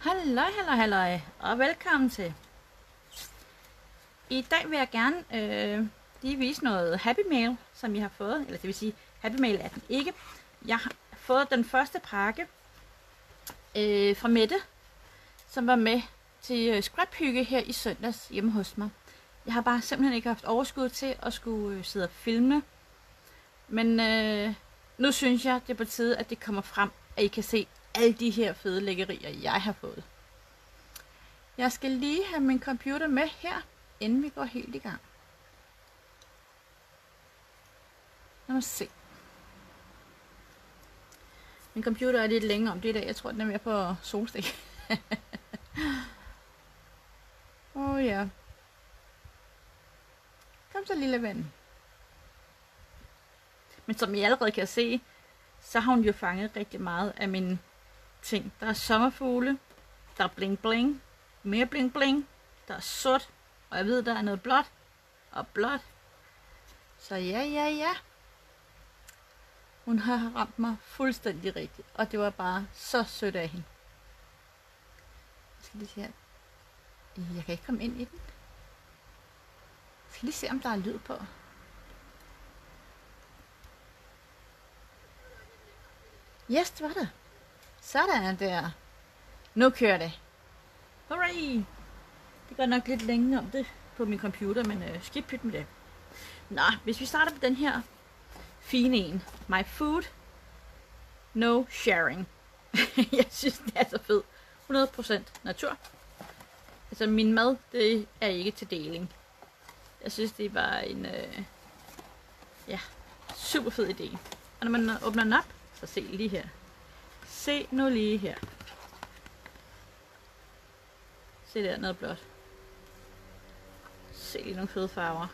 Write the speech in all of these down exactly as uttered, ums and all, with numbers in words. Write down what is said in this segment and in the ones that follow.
Halløj, halløj, halløj, og velkommen til. I dag vil jeg gerne øh, lige vise noget Happy Mail, som jeg har fået. Eller det vil sige, Happy Mail er den ikke. Jeg har fået den første pakke øh, fra Mette, som var med til øh, scraphygge her i søndags hjemme hos mig. Jeg har bare simpelthen ikke haft overskud til at skulle øh, sidde og filme. Men øh, nu synes jeg, det er på tide, at det kommer frem, at I kan se alle de her fede lækkerier, jeg har fået. Jeg skal lige have min computer med her, inden vi går helt i gang. Lad os se. Min computer er lidt længere om det i dag. Jeg tror, den er mere på solstik. Åh oh, ja. Kom så, lille ven. Men som I allerede kan se, så har hun jo fanget rigtig meget af mine ting. Der er sommerfugle, der er bling bling, mere bling bling, der er sort, og jeg ved, der er noget blåt og blåt. Så ja, ja, ja. Hun har ramt mig fuldstændig rigtigt, og det var bare så sødt af hende. Jeg skal lige se her. Jeg kan ikke komme ind i den. Jeg skal lige se, om der er lyd på. Yes, det var det. Sådan der. Nu kører det. Hurray! Det går nok lidt længe om det på min computer, men øh, skip pyt med det. Nå, hvis vi starter på den her fine en. My food, no sharing. Jeg synes, det er så fed. hundrede procent natur. Altså, min mad, det er ikke til deling. Jeg synes, det var en øh, ja, super fed idé. Og når man åbner den op, så se lige her. Se nu lige her. Se der, noget blåt. Se lige nogle fede farver.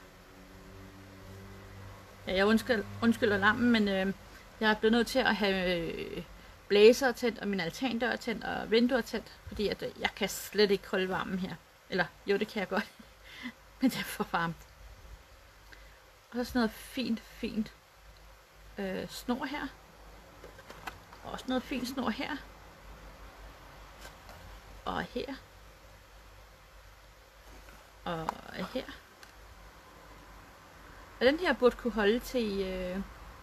Ja, jeg undskylder, undskylder lampen, men øh, jeg er blevet nødt til at have øh, blæser tændt, og min altandør tændt, og vinduer tændt, fordi at, øh, jeg kan slet ikke holde varmen her. Eller, jo, det kan jeg godt. Men det er for varmt. Og så sådan noget fint, fint øh, snor her. Og også noget fint snor her. Og her. Og her. Og den her burde kunne holde til, øh,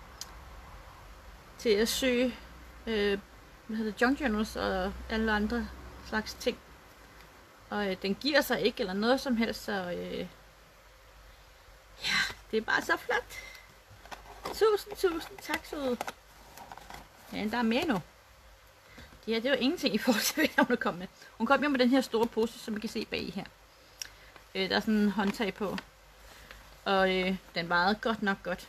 til at søge øh, hvad hedder det, junk journals og alle andre slags ting. Og øh, den giver sig ikke eller noget som helst, så øh, ja, det er bare så flot. Tusind, tusind tak, søde. Ja, der er mere nu. Det her, det er jo ingenting i forhold til, hvad hun kom med. Hun kom jo med den her store pose, som I kan se bag her. Øh, der er sådan en håndtag på. Og øh, den vejede godt nok godt.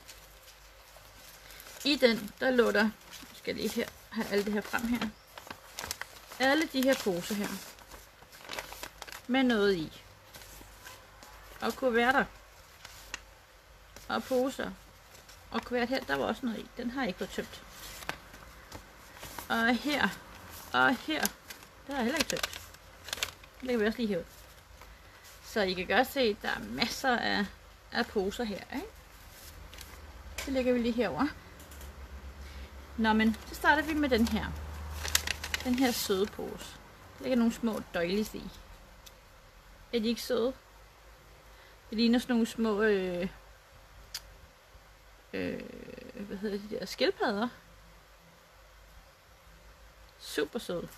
I den, der lå der, nu skal jeg lige her, have alle det her frem her. Alle de her poser her. Med noget i. Og kuverter. Og poser. Og kuvert her, der var også noget i. Den har ikke fået tømt. Og her. Og her. Der er heller ikke tømt. Det lægger vi også lige herud. Så I kan godt se, at der er masser af, af poser her, ikke? Så lægger vi lige herover. Nå, men så starter vi med den her. Den her søde pose. Der ligger nogle små døjlis i. Er de ikke søde? Det ligner sådan nogle små, øh, øh, hvad hedder de der, skildpadder. Super søde.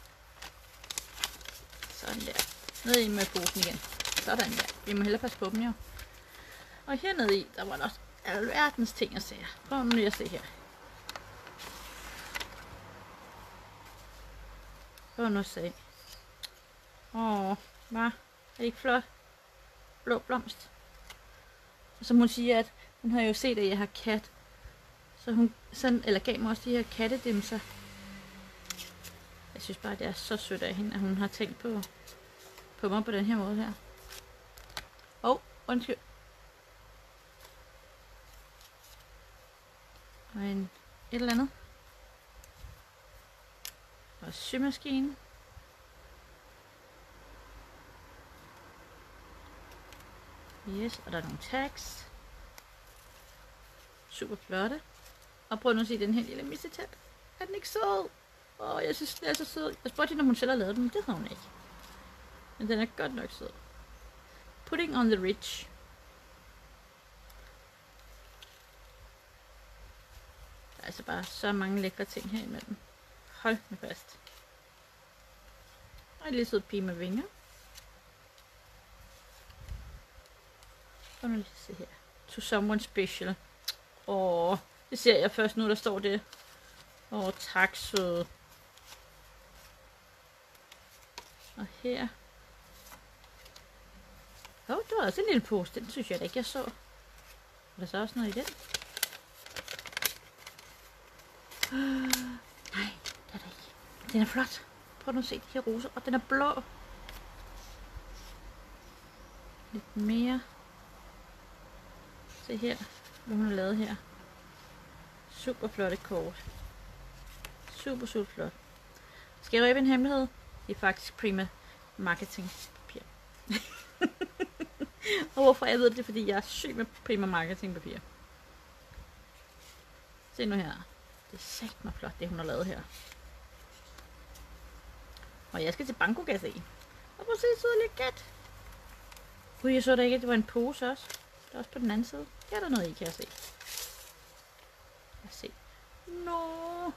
Sådan der. Ned i med posen igen. Sådan der. Vi må hellere passe på dem jo. Og hernede i, der var der også alverdens ting at se. Prøv nu lige at se her. Prøv nu at se. Åh, hvad? Er det ikke flot? Blå blomst. Og som hun siger, at hun har jo set, at jeg har kat. Så hun sådan, eller gav mig også de her kattedimser. Jeg synes bare, det er så sødt af hende, at hun har tænkt på, på mig på den her måde her. Åh, oh, undskyld. Og en, et eller andet. Og symaskine. Yes, og der er nogle tags. Super flotte. Og prøv nu at se den her lille missetab. Er den ikke sød? Åh, jeg synes, det er så sød. Jeg spurgte hende, om hun selv har lavet den, men det havde hun ikke. Men den er godt nok sød. Pudding on the Ridge. Der er altså bare så mange lækre ting her imellem. Hold med fast. Og en lille sød pige med vinger. Og nu lige se her. To someone special. Åh, det ser jeg først nu, der står det. Åh, tak søde. Og her. Åh, oh, det var også en lille pose. Den synes jeg da ikke, jeg så. Er der så også noget i den? Uh, nej, det er der ikke. Den er flot. Prøv nu at se de her roser. Og den er blå. Lidt mere. Se her, hvad hun har lavet her. Super flotte kort. Super, super flot. Skal jeg røbe en hemmelighed? Det er faktisk Prima Marketing papir. Og hvorfor jeg ved det, det er fordi jeg er syg med Prima Marketing papir. Se nu her. Det er sagt mig flot, det hun har lavet her. Og jeg skal til Bankogas i. Og prøv at se, så er lidt gat. Gud, jeg så da ikke, at det var en pose også. Det er også på den anden side. Her er der noget i, kan jeg se. Lad os se. Nå.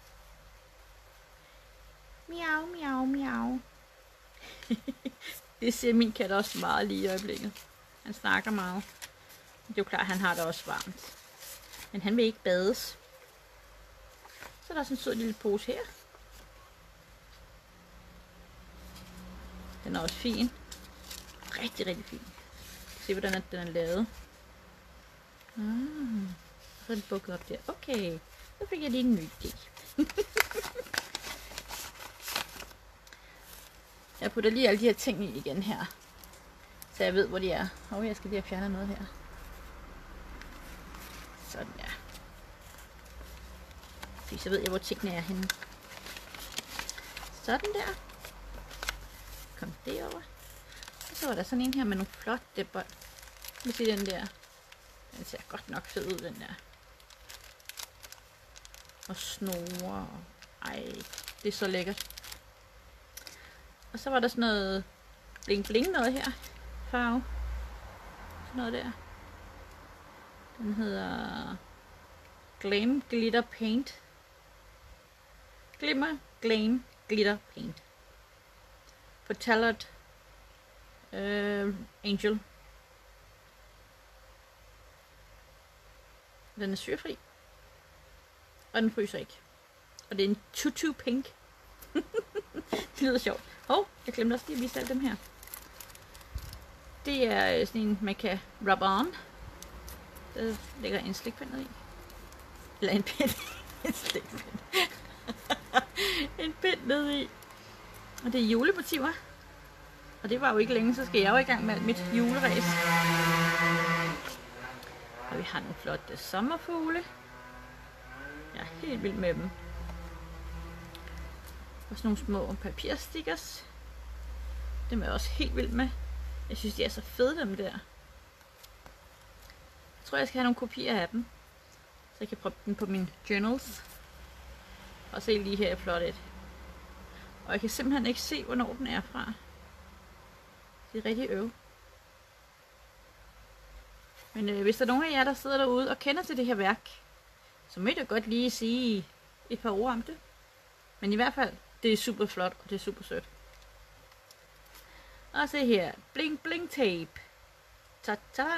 Miau, miau, miau. Det ser min kat også meget lige i øjeblikket. Han snakker meget. Det er jo klart, at han har det også varmt. Men han vil ikke bades. Så er der sådan en sød lille pose her. Den er også fin. Rigtig, rigtig fin. Se, hvordan den er lavet. Ah, så er den bukket op der. Okay, så fik jeg lige en ny idé. Jeg putter lige alle de her ting i igen her. Så jeg ved, hvor de er. Og jeg skal lige have fjernet noget her. Sådan ja. Fordi så ved jeg, hvor tingene er henne. Sådan der. Kom derover. Og så var der sådan en her med nogle flotte bånd. Lad os se den der. Den ser godt nok fed ud, den der. Og snore. Ej, det er så lækkert. Og så var der sådan noget bling bling noget her. Farve. Sådan noget der. Den hedder Glam Glitter Paint. Glimmer Glam Glitter Paint. På Talent øh, Angel. Den er syrefri. Og den fryser ikke. Og det er en tutu pink. Det lyder sjovt. Åh, oh, jeg glemte også lige at vise alle dem her. Det er sådan en, man kan rub on. Der ligger en slikpind ned i. Eller en pind. En slikpind. En pind ned i. Og det er julemotiver. Og det var jo ikke længe, så skal jeg jo i gang med alt mit juleræs. Og vi har nogle flotte sommerfugle. Jeg er helt vild med dem. Og sådan nogle små papirstickers. Dem er jeg også helt vild med. Jeg synes, de er så fede, dem der. Jeg tror, jeg skal have nogle kopier af dem. Så jeg kan prøve dem på mine journals. Og se lige her, flot et. Og jeg kan simpelthen ikke se, hvornår den er fra. Det er rigtig øv. Men øh, hvis der er nogen af jer, der sidder derude og kender til det her værk, så må I da godt lige sige et par ord om det. Men i hvert fald, det er super flot, og det er super sødt. Og se her, bling bling tape. Ta-ta!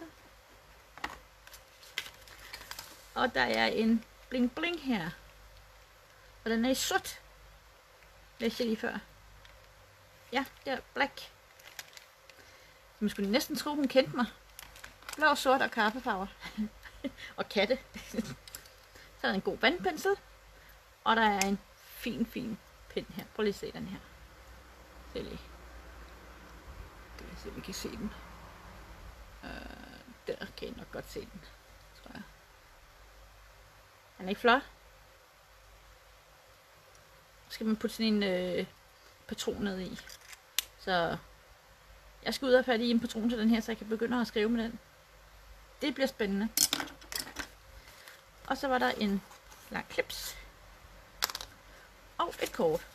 Og der er en bling bling her. Og den er i sort. Læste jeg lige før. Ja, det er black. Man skulle næsten tro, hun kendte mig. Blå, sort og kaffefarver. Og katte. Så er der en god vandpensel. Og der er en fin, fin pind her. Prøv lige at se den her. Se lige. Skal vi se, om vi kan se den. Uh, der kan I nok godt se den, tror jeg. Den er ikke flot? Så skal man putte sådan en øh, patron ned i. Så jeg skal ud og have fat i en patron til den her, så jeg kan begynde at skrive med den. Det bliver spændende. Og så var der en lang klips. et kort.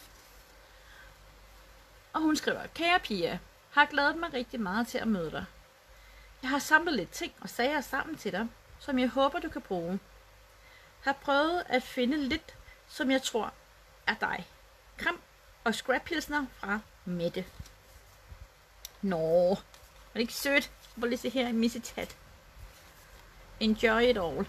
Og hun skriver, kære Pia, har glædet mig rigtig meget til at møde dig. Jeg har samlet lidt ting og sager sammen til dig, som jeg håber, du kan bruge. Har prøvet at finde lidt, som jeg tror er dig. Kram og scraphilsner fra Mette. Nå, er det ikke sødt? Hvor lige se her i Missitat. Enjoy it all.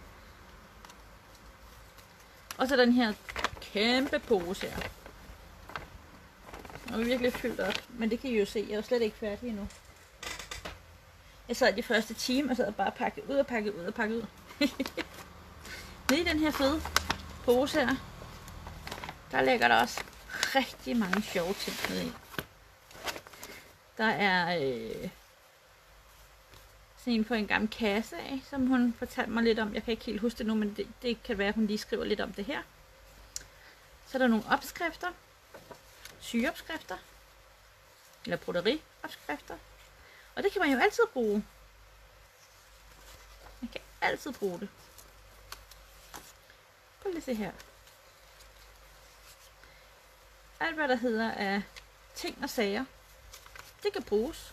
Og så den her kæmpe pose her. Den er virkelig fyldt op, men det kan I jo se. Jeg er slet ikke færdig endnu. Jeg sad de første time og sad bare pakket ud og pakket ud og pakket ud. Nede i den her fede pose her, der ligger der også rigtig mange sjove ting nede i. Der er øh, sådan en på en gammel kasse af, som hun fortalte mig lidt om. Jeg kan ikke helt huske det nu, men det, det kan være, at hun lige skriver lidt om det her. Så er der nogle opskrifter. Sygeopskrifter. Eller broderiopskrifter. Og det kan man jo altid bruge. Man kan altid bruge det. Prøv lige at se her. Alt hvad der hedder af ting og sager, det kan bruges.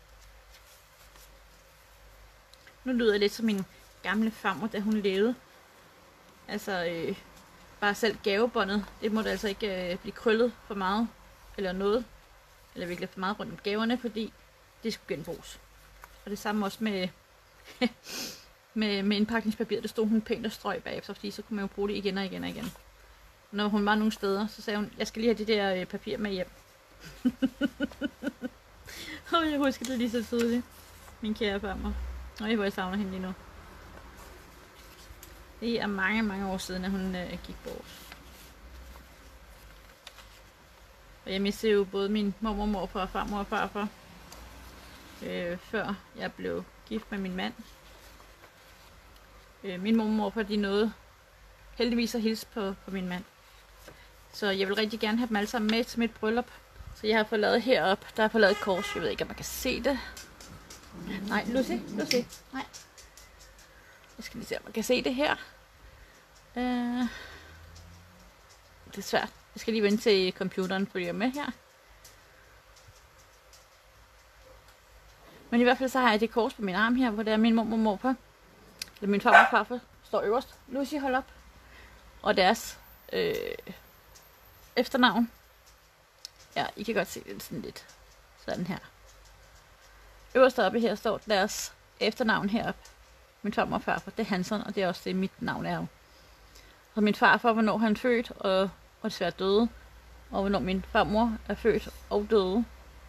Nu lyder jeg lidt som min gamle farmor, da hun levede. Altså, øh, bare selv gavebåndet, det måtte altså ikke øh, blive krøllet for meget, eller noget. Eller virkelig for meget rundt om gaverne, fordi det skulle genbruges. Og det samme også med, med, med indpakningspapir, det stod hun pænt og strøg bagefter, fordi så kunne man jo bruge det igen og igen og igen. Når hun var nogle steder, så sagde hun, jeg skal lige have det der øh, papir med hjem. Og jeg husker det lige så tydeligt. Min kære farmor. Og jeg hvor jeg savner hende lige nu. Det er mange, mange år siden, at hun øh, gik bort. Og jeg mistede jo både min mormor, morfar, farmor og farfar. Øh, før jeg blev gift med min mand. Øh, min mormor og morfar, de nåede heldigvis at hilse på, på min mand. Så jeg vil rigtig gerne have dem alle sammen med til mit bryllup. Så jeg har fået lavet heroppe, der har fået lavet et kors. Jeg ved ikke, om man kan se det. Nej, Lucy, Lucy, nej. Jeg skal lige se, om man kan se det her. Uh, det er svært. Jeg skal lige vente til computeren følger med her. Men i hvert fald så har jeg det kors på min arm her, hvor der er min mormor og morfar. Eller min farmor og farfar står øverst. Lucy, hold op. Og deres øh, efternavn. Ja, I kan godt se det sådan lidt. Sådan her. Øverst oppe her står deres efternavn heroppe. Min farmor og farfar, det er Hansen, og det er også det, mit navn er jo. Så min farfar, hvornår han er født og, og desværre døde. Og hvornår min farmor er født og døde.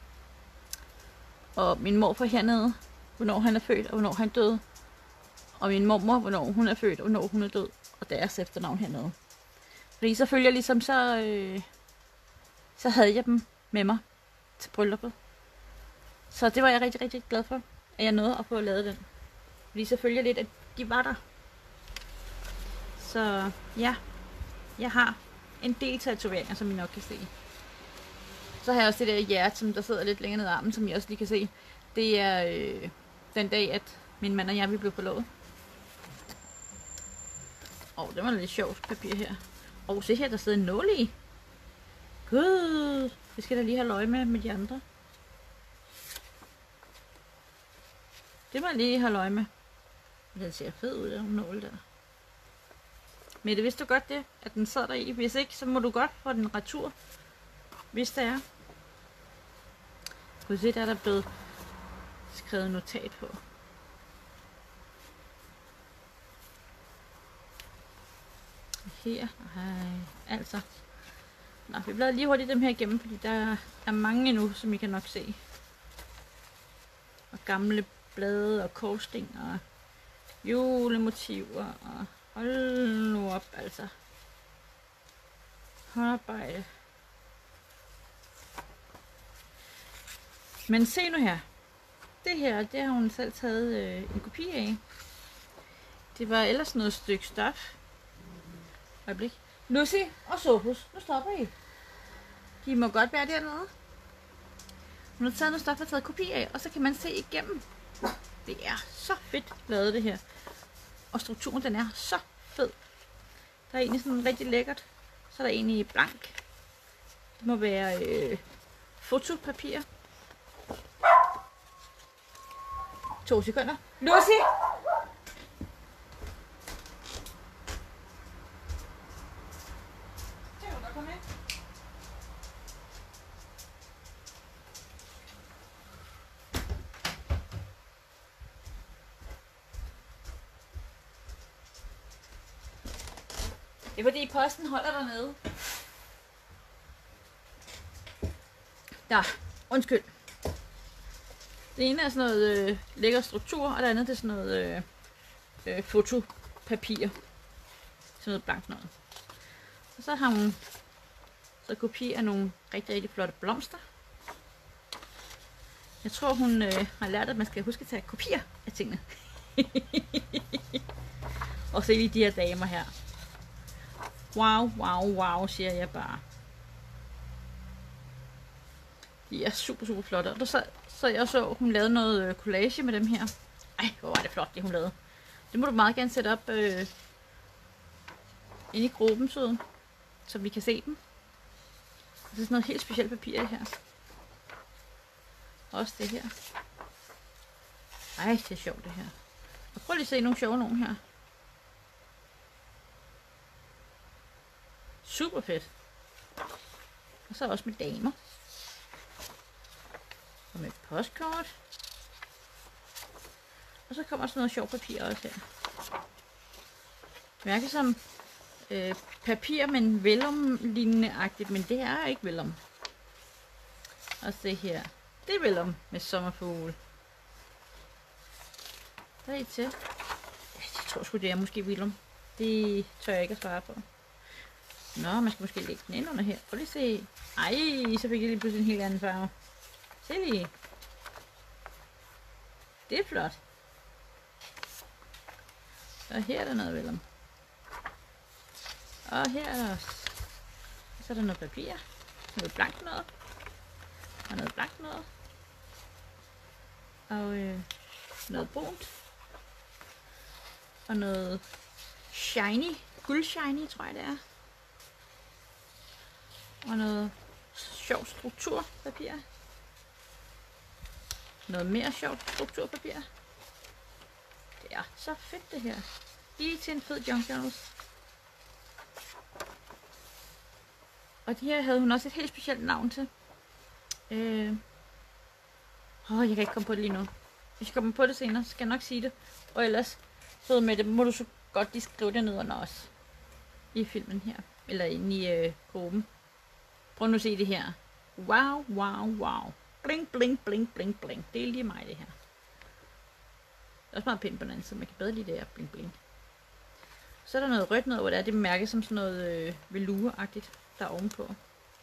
Og min morfar hernede, hvornår han er født og hvornår han døde. Og min mormor, hvornår hun er født og hvornår hun er død. Og deres efternavn hernede. Fordi så følger ligesom så... Øh, så havde jeg dem med mig til brylluppet. Så det var jeg rigtig, rigtig glad for, at jeg nåede at få lavet den. Fordi så følger lidt, at de var der. Så ja, jeg har en del tatoveringer, som I nok kan se. Så har jeg også det der hjerte, som der sidder lidt længere ned ad armen, som I også lige kan se. Det er øh, den dag, at min mand og jeg, vi blev forlovet. Åh, oh, det var lidt sjovt papir her. Åh, oh, se her, der sidder en nål i. Gud, det skal da lige have løg med med de andre. Det må jeg lige have løg med. Den ser fed ud, den nål der. Men det vidste du godt det, at den sidder der i. Hvis ikke, så må du godt få den retur. Hvis det er. Kunne se, der er der blevet skrevet notat på. Her, hej, altså. Nå, vi bladrer lige hurtigt dem her igennem, fordi der er mange endnu, som I kan nok se. Og gamle blade og korsting og julemotiver og hold nu op, altså. Håndarbejde. Men se nu her. Det her, det har hun selv taget øh, en kopi af. Det var ellers noget stykke stof. Øjeblik. Lucy og Sofus, nu stopper I. De må godt være dernede. Hun har taget noget stof og taget kopi af, og så kan man se igennem. Det er så fedt lavet det her. Og strukturen, den er så fed. Der er egentlig sådan rigtig lækkert Så er der en i blank. Det må være øh, fotopapir. To sekunder. Lucy! Det er fordi posten holder dernede. Ja, undskyld. Det ene er sådan noget øh, lækker struktur, og det andet er sådan noget øh, øh, fotopapir. Sådan noget blankt noget. Og så har hun så kopi af nogle rigtig, rigtig flotte blomster. Jeg tror, hun øh, har lært, at man skal huske at tage kopier af tingene. Og se lige de her damer her. Wow, wow, wow, siger jeg bare. De er super, super flotte. Og der så, så jeg så, hun lavede noget collage med dem her. Ej, hvor var det flot, det hun lavede. Det må du meget gerne sætte op øh, inde i gruppen, så, så vi kan se dem. Og det er sådan noget helt specielt papir her. Også det her. Ej, det er sjovt det her. Og prøv lige at se nogle sjove nogen her. Super fedt. Og så også med damer. Og med postkort. Og så kommer sådan noget sjovt papir også her. Mærke som øh, papir, men vellum-lignende-agtigt, men det er ikke vellum. Og se her. Det er vellum med sommerfugle. Hvad er I til? Ja, jeg tror sgu det er måske vellum. Det tør jeg ikke at svare på. Nå, man skal måske lægge den ind under her. Prøv lige at se. Ej, så fik jeg lige pludselig en helt anden farve. Se lige. Det er flot. Og her er der noget vellum. Og her er der også. Så er der noget papir. Noget blankt noget. Og noget blankt noget. Og øh, noget brunt. Og noget shiny. Guldshiny, tror jeg det er. Og noget sjovt strukturpapir. Noget mere sjovt strukturpapir. Det er så fedt det her. Lige til en fed junk journals. Og de her havde hun også et helt specielt navn til. Øh. Åh, jeg kan ikke komme på det lige nu. Hvis jeg kommer på det senere, så skal jeg nok sige det. Og ellers, så med det, må du så godt lige skrive det ned under os. I filmen her. Eller inde i øh, gruppen. Prøv nu at se det her. Wow, wow, wow. Bling, bling, bling, bling, bling. Det er lige mig det her. Det er også meget pænt på den anden side. Man kan bedre lide det her. Bling, bling. Så er der noget rødt noget, hvor det er det mærke som sådan noget øh, velour-agtigt, der er ovenpå.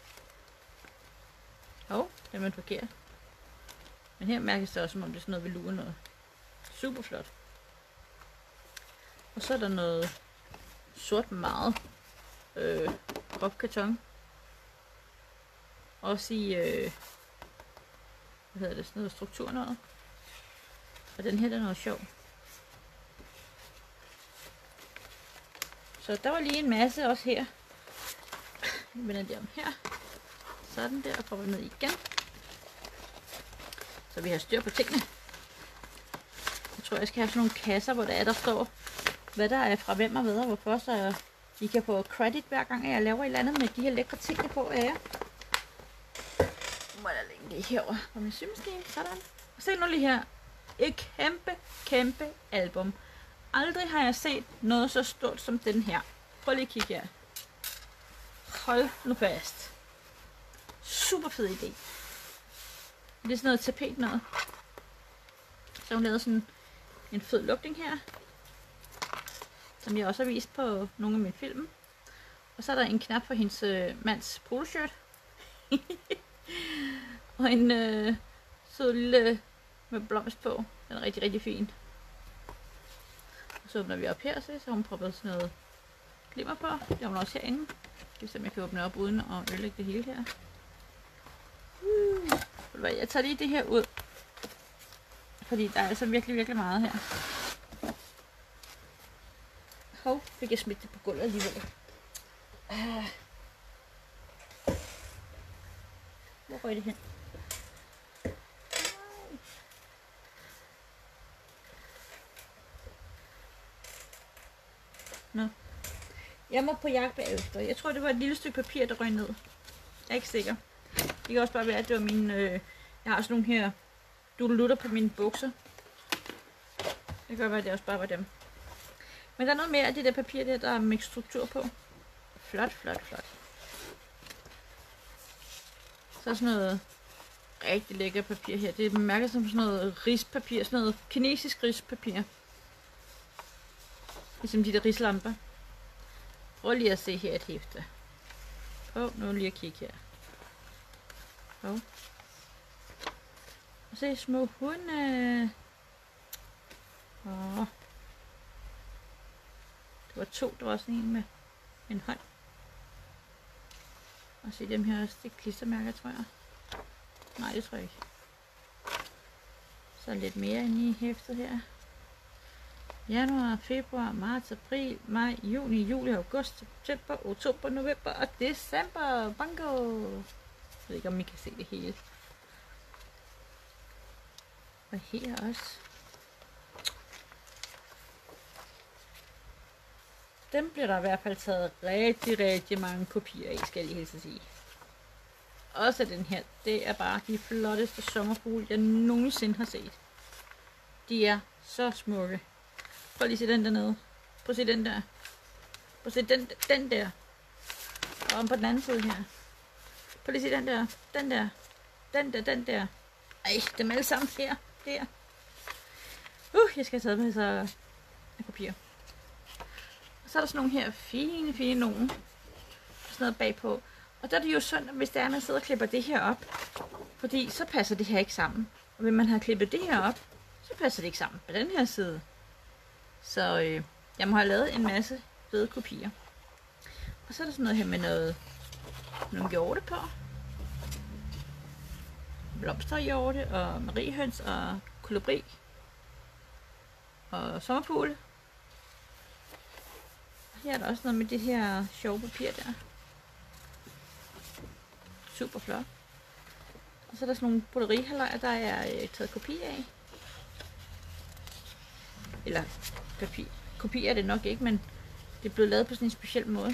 Hov, det er man forkert. Men her mærkes det også, som om det er sådan noget velour noget. Super flot. Og så er der noget sort meget øh, groft karton. Også i, øh, hvad hedder det, sådan noget struktur noget. Og den her, den er noget sjov. Så der var lige en masse også her. Jeg vender det om her. Sådan der, og får vi ned igen. Så vi har styr på tingene. Jeg tror, jeg skal have sådan nogle kasser, hvor der er, der står, hvad der er fra hvem og hvad, og hvorfor, så I kan få credit hver gang, jeg laver et eller andet med de her lækre tingene på af jer. Nu må jeg lægge det herovre på min symaskine. Sådan. Og se nu lige her. Et kæmpe, kæmpe album. Aldrig har jeg set noget så stort som den her. Prøv lige at kigge her. Hold nu fast. Super fed idé. Det er sådan noget tapet noget. Så hun lavede sådan en fed lukning her. Som jeg også har vist på nogle af mine film. Og så er der en knap for hendes øh, mands poloshirt. Og en øh, sød lille med blomst på. Den er rigtig, rigtig fin. Og så åbner vi op her, så har hun proppet sådan noget glimmer på. Det har hun også herinde. Skal vi se, om jeg kan åbne op uden at ødelægge det hele her. Uh, jeg tager lige det her ud. Fordi der er altså virkelig, virkelig meget her. Hov, fik jeg smidt det på gulvet alligevel. Uh, Hvor røg det hen? Nå. Jeg må på jagt bagefter. Jeg tror, det var et lille stykke papir, der røg ned. Jeg er ikke sikker. Det kan også bare være, at det var mine... Øh, jeg har sådan nogle her dudelutter på mine bukser. Det kan godt være, at det også bare var dem. Men der er noget mere af det der papir der, der er mixstruktur på. Flot, flot, flot. Så er sådan noget rigtig lækker papir her. Det er mærket som sådan noget rispapir. Sådan noget kinesisk rispapir. Ligesom de der rislamper. Prøv lige at se her et hæfte. Prøv nu lige at kigge her. Prøv. Og se små hunde. Åh. Det var to, der var sådan en med en hånd. Og se dem her også, det er klistermærker, tror jeg. Nej, det tror jeg ikke. Så lidt mere inde i hæftet her. Januar, februar, marts, april, maj, juni, juli, august, september, oktober, november og december. Bango! Jeg ved ikke, om I kan se det hele. Og her også. Dem bliver der i hvert fald taget rigtig, rigtig mange kopier af, skal jeg lige helst sige. Også den her, det er bare de flotteste sommerfugle, jeg nogensinde har set. De er så smukke. Prøv lige at se den dernede. Prøv at se den der. Prøv at se den, den der. Og om på den anden side her. Prøv lige at se den der. Den der. Den der, den der. Ej, dem alle sammen her. Der. Uh, jeg skal have taget med så af papir. Og så er der sådan nogle her fine, fine nogen. Sådan noget bagpå. Og der er det jo sådan, hvis det er, at man sidder og klipper det her op. Fordi så passer det her ikke sammen. Og hvis man har klippet det her op, så passer det ikke sammen på den her side. Så øh, jeg må have lavet en masse fede kopier. Og så er der sådan noget her med noget, nogle hjorte på. Blomsterhjorte og mariehøns og kolibri. Og sommerfugle. Og her er der også noget med det her sjove papir der. Super flot. Og så er der sådan nogle broderihaløjer, der er øh, taget kopi af. Eller kopi. Kopi er det nok ikke, men det er blevet lavet på sådan en speciel måde.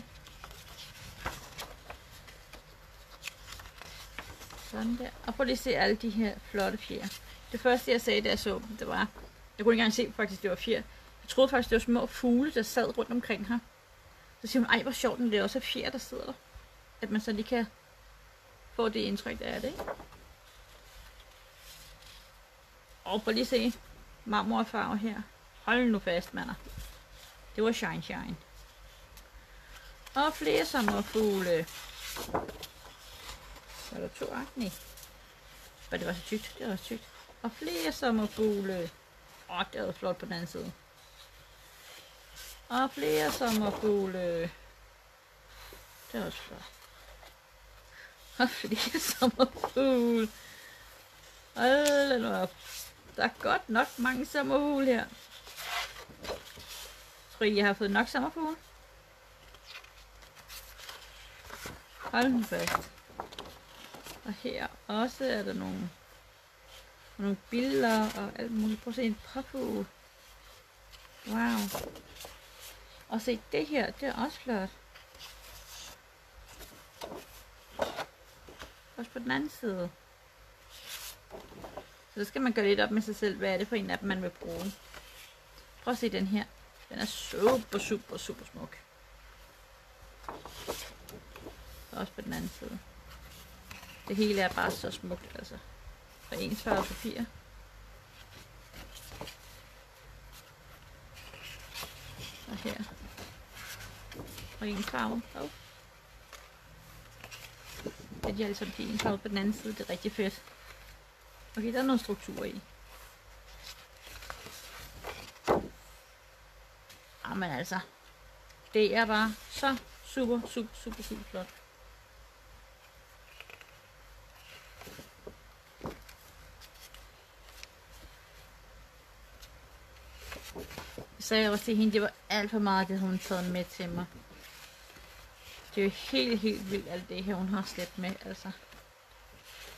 Sådan der. Og prøv lige at se alle de her flotte fjer. Det første jeg sagde, da jeg så dem, det var... Jeg kunne ikke engang se faktisk, det var fjer. Jeg troede faktisk, det var små fugle, der sad rundt omkring her. Så siger hun, ej hvor sjovt, det er også fjer, der sidder der. At man så lige kan få det indtryk, der er det, ikke? Og prøv lige at se marmorfarve her. Hold nu fast, mander. Det var shine shine. Og flere sommerfugle. Så er der to akne. Og det var så tykt. Det var så tykt. Og flere sommerfugle. Åh, det var flot på den anden side. Og flere sommerfugle. Det var også flot. Og flere sommerfugle. Hold nu op. Der er godt nok mange sommerfugle her. Tror I, jeg har fået nok sommerfugle? Hold nu fast. Og her også er der nogle, nogle billeder og alt muligt. Prøv at se en påfugl. Wow. Og se det her, det er også flot. Også på den anden side. Så skal man gøre lidt op med sig selv, hvad er det for en af dem, man vil bruge. Prøv at se den her. Den er super, super, super smuk. Også på den anden side. Det hele er bare så smukt, altså. Og ensfarvet papir. Og her. Og ensfarvet. Oh. Det er de alle sammen de ensfarvet på den anden side. Det er rigtig fedt. Okay, der er noget struktur i. Jamen altså. Det er bare så super, super, super, super flot. Så jeg også til hende, det var alt for meget, det hun taget med til mig. Det er jo helt, helt vildt alt det her, hun har slæbt med, altså.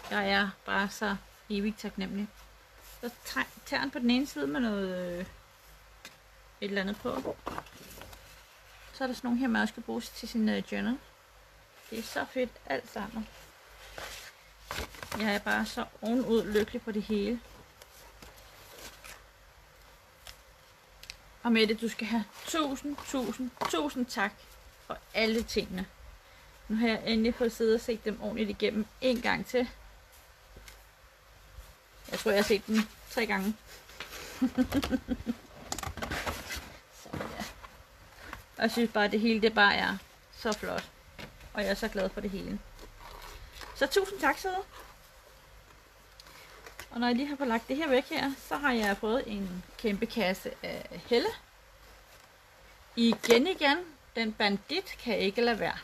Jeg er bare så evigt taknemmelig. Så tager han på den ene side med noget øh, et eller andet på. Så er der sådan nogle her, man også skal bruge til sin øh, journal. Det er så fedt alt sammen. Jeg er bare så ovenud lykkelig på det hele. Og Mette, du skal have tusind, tusind, tusind tak for alle tingene. Nu har jeg endelig fået siddet og set dem ordentligt igennem en gang til. Jeg tror, jeg har set dem tre gange. Så ja. Og jeg synes bare, at det hele det bare er så flot. Og jeg er så glad for det hele. Så tusind tak, søde. Og når jeg lige har fået lagt det her væk her, så har jeg fået en kæmpe kasse af Helle. Igen igen. Den bandit kan ikke lade være.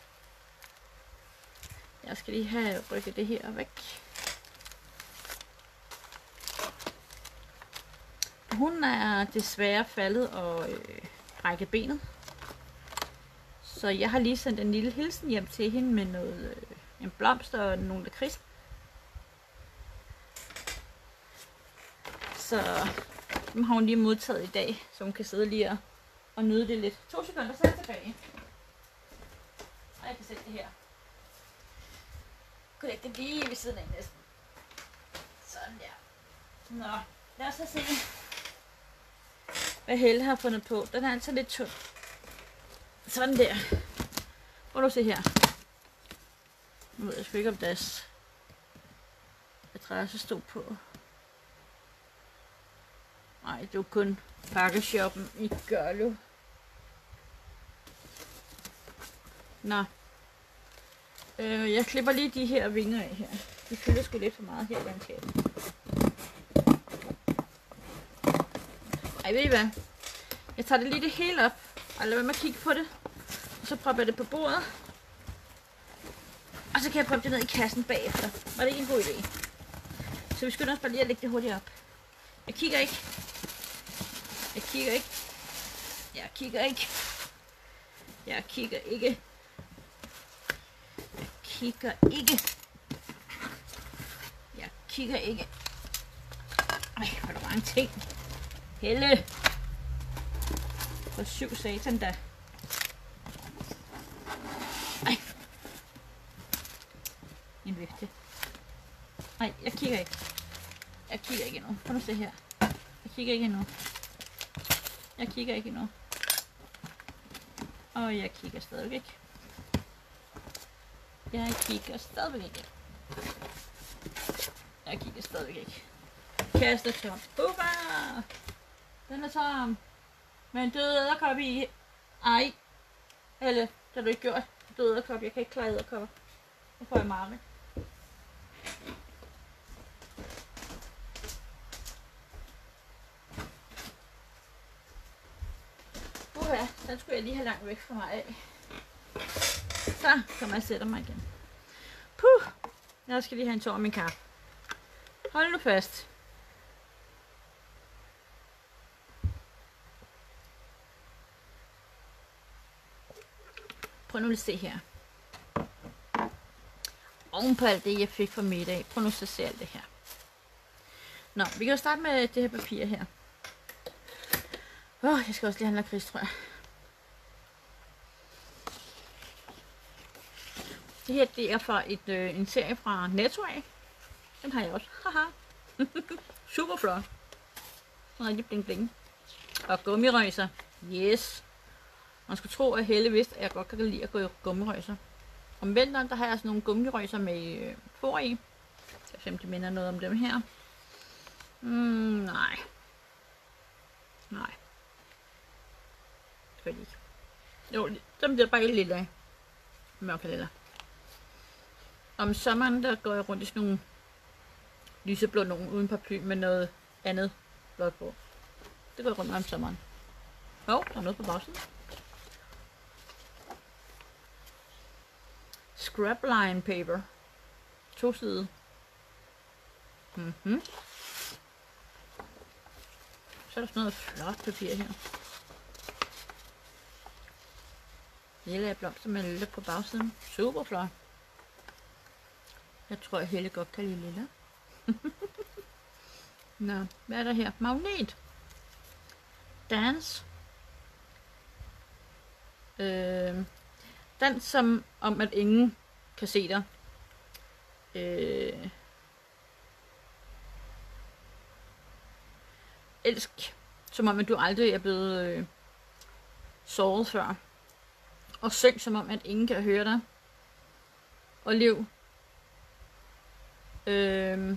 Jeg skal lige have rykket det her væk. Hun er desværre faldet og øh, brækket benet. Så jeg har lige sendt en lille hilsen hjem til hende med noget, øh, en blomst og nogle lakrids. Så dem har hun lige modtaget i dag, så hun kan sidde lige og, og nyde det lidt. To sekunder, så er jeg tilbage. Og jeg kan sætte det her. Jeg kan lægge det lige ved siden af næsten. Sådan der. Nå, lad os så se, hvad Helle har fundet på. Den er altså lidt tynd. Sådan der. Prøv at se her. Nu ved jeg sgu ikke, om deres adresse stod på. Nej, det er jo kun pakkeshoppen i Gørlev. Nå. Øh, jeg klipper lige de her vinger af her. De fylder sgu lidt for meget her i landskabet. Ej, ved I hvad? Jeg tager det lige det hele op. Og lad være med at kigge på det. Og så propper jeg det på bordet. Og så kan jeg proppe det ned i kassen bagefter. Var det ikke en god idé? Så vi skynder os bare lige at lægge det hurtigt op. Jeg kigger ikke. Jeg kigger ikke. Jeg kigger ikke. Jeg kigger ikke. Jeg kigger ikke. Jeg kigger ikke. Ej, hvor er der mange ting. Helle. For syv satan da. Ej. En vifte. Nej, jeg kigger ikke. Jeg kigger ikke endnu. Prøv nu se her. Jeg kigger ikke endnu. Jeg kigger ikke endnu. Og jeg kigger stadigvæk ikke. Jeg kigger stadigvæk ikke. Jeg kigger stadigvæk ikke. Kaster tom. Buffa! Den er tom. Men en død edderkop i. Ej. Eller, det har du ikke gjort. Død edderkop. Jeg kan ikke klare edderkopper. Nu får jeg mareridt. Uha, den skulle jeg lige have langt væk fra mig af. Så kommer jeg og sætter mig igen. Puh. Jeg skal lige have en tår af min kaffe. Hold nu fast. Prøv nu at se her. Oven på alt det, jeg fik fra middag. Prøv nu at se alt det her. Nå, vi kan jo starte med det her papir her. Åh, oh, jeg skal også lige have en lakrids, tror jeg. Det her, det er fra et, øh, en serie fra Netto af. Den har jeg også. Haha. Super flot. Den er rigtig bling bling. Og gummirøjser. Yes. Man skulle tro, at Helle vidste, at jeg godt kan lide at gå i gummirøjser. Om vinteren, der har jeg sådan nogle gummirøjser med øh, for i. Jeg synes, det minder noget om dem her. Mm, nej. Nej. Det ikke. Jo, dem bliver bare lidt af. Mørke lilla. Om sommeren, der går jeg rundt i sådan nogle lyseblå nogen uden paraply med noget andet blåt på. Det går jeg rundt med om sommeren. Åh, oh, der er noget på bagsiden. Scrapline paper. To sider. Mhm. Så er der sådan noget flot papir her. Lille blomster med lille på bagsiden. Super flot. Jeg tror, at Helle godt kan lide lilla. Nå, hvad er der her? Magnet. Dance. Øh, dans som om, at ingen kan se dig. Øh, elsk. Som om, at du aldrig er blevet øh, såret før. Og syng som om, at ingen kan høre dig. Og lev. Øh,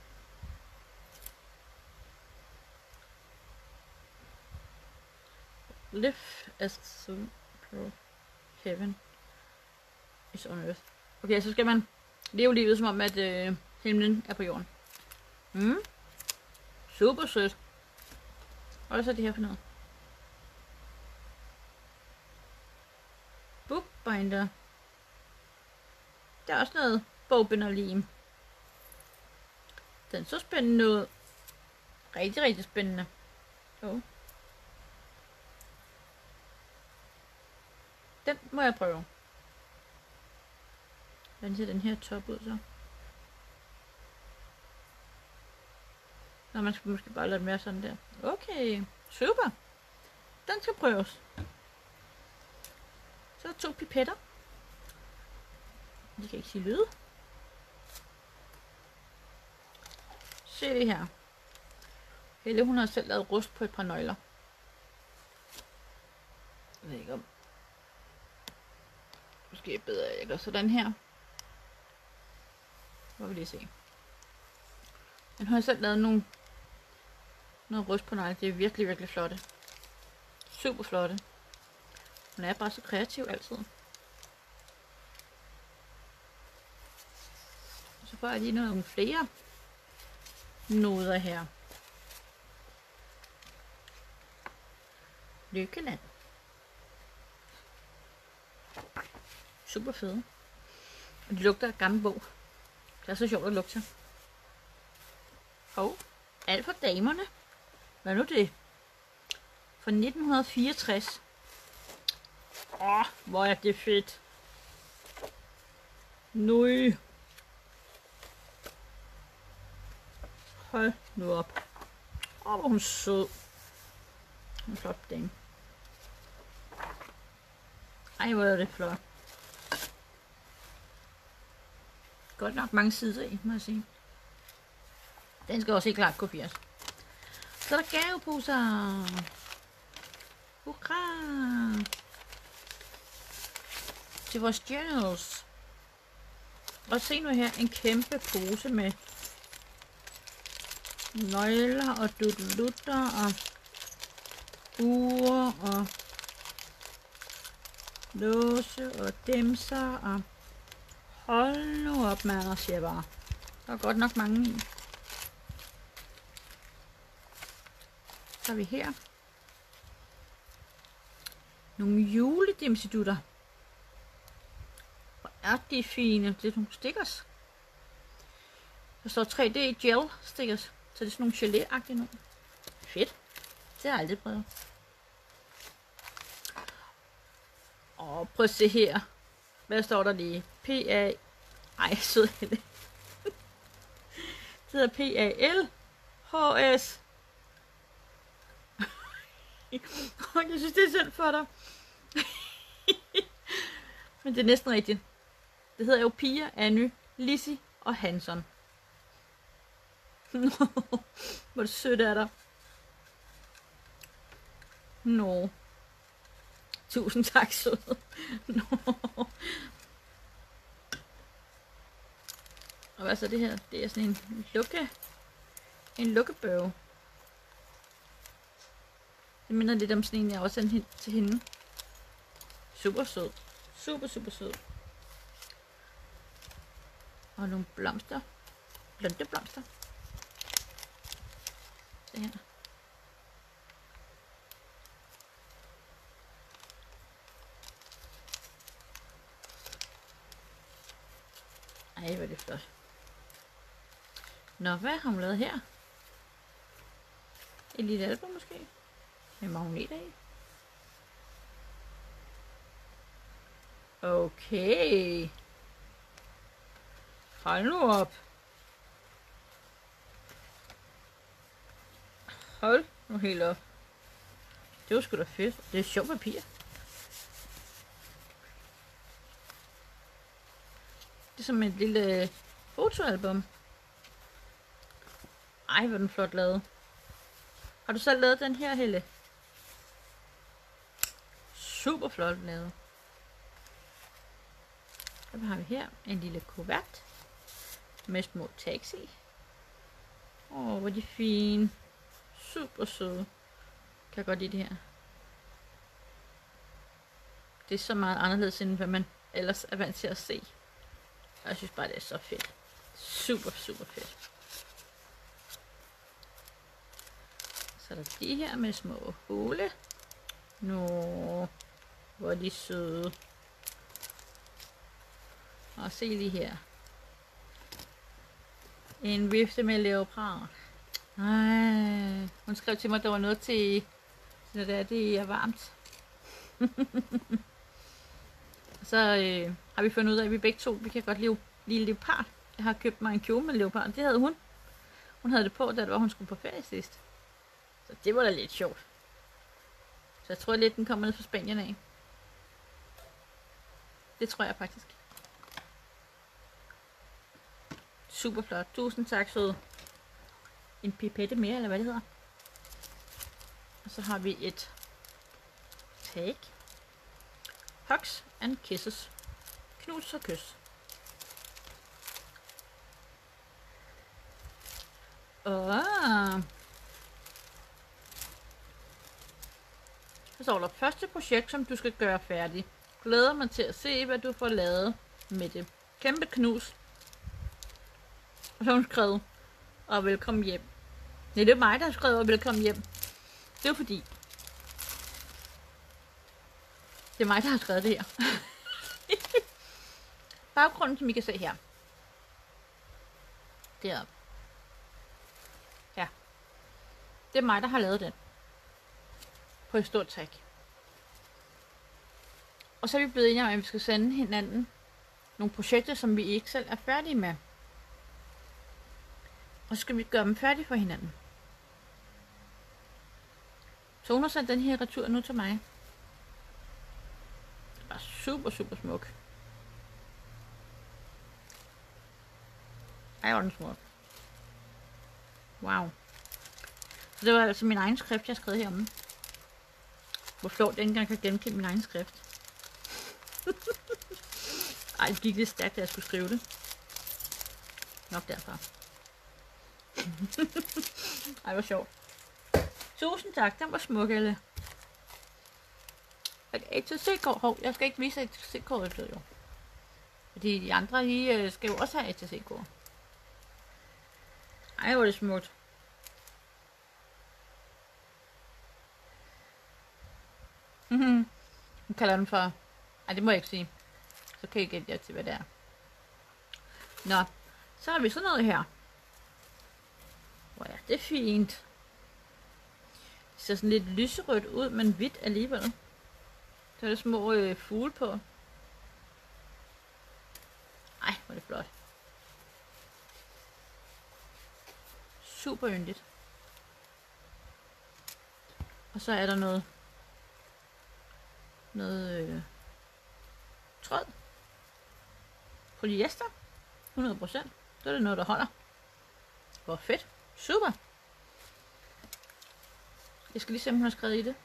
live as the heaven is on earth. Okay, så skal man leve livet som om, at øh, himlen er på jorden. Mm. Super sødt. Og så er det her for noget. Bookbinder. Der er også noget bogbinderlim. Den så spændende ud. Rigtig, rigtig spændende. Oh. Den må jeg prøve. Hvordan ser den her top ud så? Nå, man skal måske bare lade den være sådan der. Okay, super. Den skal prøves. Så er der to pipetter. De kan ikke sige lyde. Se det her. Helle, hun har selv lavet rust på et par nøgler. Jeg ved ikke om. Måske er bedre, at jeg gør sådan her. Hvor vil lige se. Den har selv lavet nogle noget rust på negle. Det er virkelig, virkelig flotte. Super flotte. Hun er bare så kreativ altid. Så får jeg lige nogle flere noder her. Lykkeland. Super fede. Og de lugter af gammel bog. Det er så sjovt at lugte. Og alt for damerne. Hvad er nu det? Fra nitten fireogtres. Åh, hvor er det fedt. Nøj. Hold nu op. Åh, hvor hun sød. En flot dame. Ej, hvor er det flot. Godt nok mange sider i, må jeg sige. Den skal også helt klart kopieres. Så er der gaveposer. Hurra! Til vores journals. Og se nu her, en kæmpe pose med nøgler og dudelutter og ure og låse og dimser og hold nu op, man, og siger bare. Der er godt nok mange i. Så er vi her. Nogle juledimsedutter. Hvor er de fine. Det er nogle stickers. Der står tre D gel stickers. Så det er sådan nogle gelé-agtige nogle. Fedt. Det har jeg aldrig prøvet. Og prøv at se her. Hvad står der lige? P A... Ej, sød Helle. Det hedder P A L H S. Jeg synes, det er synd for dig. Men det er næsten rigtigt. Det hedder jo Pia, Anny, Lissi og Hanson. Hvor det sødt er der. Nå. Tusind tak, søde. Nå. Og hvad så det her? Det er sådan en lukke. En lukkebøge. Det minder lidt om sådan en, jeg også sendte til hende. Super sød. Super, super sød. Og nogle blomster. Blonde blomster. Se her. Ej, hvor er det flot. Nå, hvad har hun lavet her? Et lille album måske? Med magneter i. Okay. Hold nu op. Hold nu helt op. Det var sgu da fedt. Det er sjovt papir. Det er som et lille fotoalbum. Ej, hvor er den flot lavet. Har du selv lavet den her, Helle? Super flot lavet. Så har vi her en lille kuvert med små tags i. Åh, oh, hvor er de fine. Super søde. Kan jeg godt lide det her. Det er så meget anderledes, end hvad man ellers er vant til at se. Og jeg synes bare, det er så fedt. Super, super fedt. Så er der de her med små hulle. Nå, hvor er de søde. Og se lige her. En vifte med leopard. Ej, hun skrev til mig, at der var noget til, når det er, det er varmt. Så øh, har vi fundet ud af, at vi begge to, vi kan godt lide, lide leopard. Jeg har købt mig en kjole med leopard. Det havde hun. Hun havde det på, da det var, hun skulle på ferie sidst. Så det var da lidt sjovt. Så jeg tror lidt, den kommer ned fra Spanien af. Det tror jeg faktisk. Super flot. Tusind tak, søde. En pipette mere, eller hvad det hedder. Og så har vi et tag. Hugs and kisses. Knus og kys. Åh. Så står der første projekt, som du skal gøre færdig. Glæder mig til at se, hvad du får lavet med det. Kæmpe knus. Og så har hun skrevet, og velkommen hjem. Nej, det er mig, der har skrevet, og velkommen hjem. Det er fordi, det er mig, der har skrevet det her. Baggrunden, som I kan se her. Deroppe. Ja. Det er mig, der har lavet den. På et stort tag. Og så er vi blevet enige om, at vi skal sende hinanden nogle projekter, som vi ikke selv er færdige med. Og så skal vi gøre dem færdige for hinanden. Så hun har sendt den her retur nu til mig. Det var super, super smuk. Ej, hvor den smuk. Wow. Så det var altså min egen skrift, jeg skrev heromme. Hvor flot den engang kan genkende min egen skrift. Ej, det gik lidt stærkt, da jeg skulle skrive det. Nok derfor. Ej, hvor sjovt. Tusind tak, den var smuk, Elle. A T C-kort. Hov, jeg skal ikke vise A T C-kortet, jo. Fordi de andre, de skal jo også have A T C-kort. Ej, hvor er det smukt. Mhm. Hun kalder den for... Ej, det må jeg ikke sige. Så kan I gætte jer til, hvad det er. Nå, så har vi sådan noget her. Hvor ja, det er fint. Det ser sådan lidt lyserødt ud, men hvidt alligevel. Så er der små øh, fugle på. Ej, hvor er det flot. Super yndigt. Og så er der noget noget øh, tråd. Polyester. hundrede procent. Så er det noget, der holder. Hvor fedt. Super. Jeg skal lige se, om hun har skrevet i det.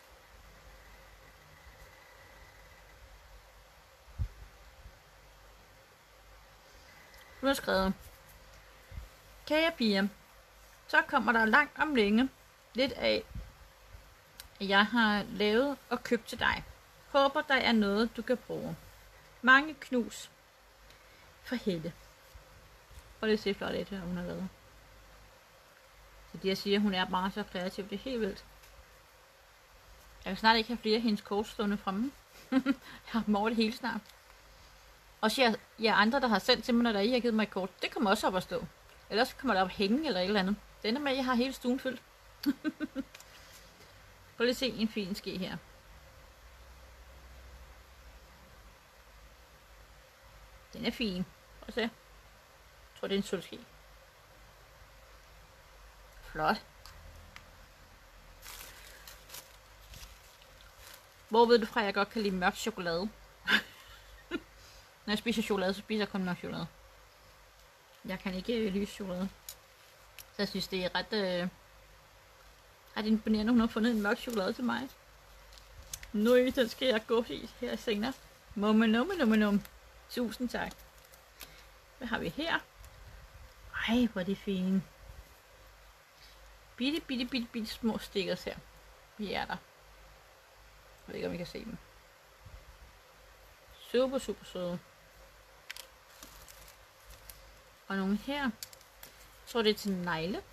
Hun har skrevet: kære piger, så kommer der langt om længe lidt af, jeg har lavet og købt til dig. Håber, der er noget, du kan bruge. Mange knus for Helle. Og det ser flot af, hun har lavet. Så det jeg siger, hun er bare så kreativ, det er helt vildt. Jeg kan snart ikke have flere af hendes kort stående fremme. Jeg har dem over det hele snart. Også jer, jer andre, der har sendt til mig, når der I har givet mig et kort, det kommer også op at stå. Ellers kommer der op hænge eller et eller andet. Det ender med, at jeg har hele stuen fyldt. Prøv lige at se en fin ske her. Den er fin. Prøv at se. tror, det er en sølvske. Flot. Hvor ved du fra, at jeg godt kan lide mørk chokolade? Når jeg spiser chokolade, så spiser jeg kun mørk chokolade. Jeg kan ikke øh, lys chokolade. Så jeg synes, det er ret, øh, ret imponerende, hun har fundet en mørk chokolade til mig. Nøj, den skal jeg gå i her senere. Mumme, numme, numme, numme. Tusind tak. Hvad har vi her? Ej, hvor er det fint. Bitte, bitte, bitte, bitte små stickers her. Vi er der. Jeg ved ikke, om I kan se dem. Super, super søde. Og nogle her. Jeg tror, det er til negle.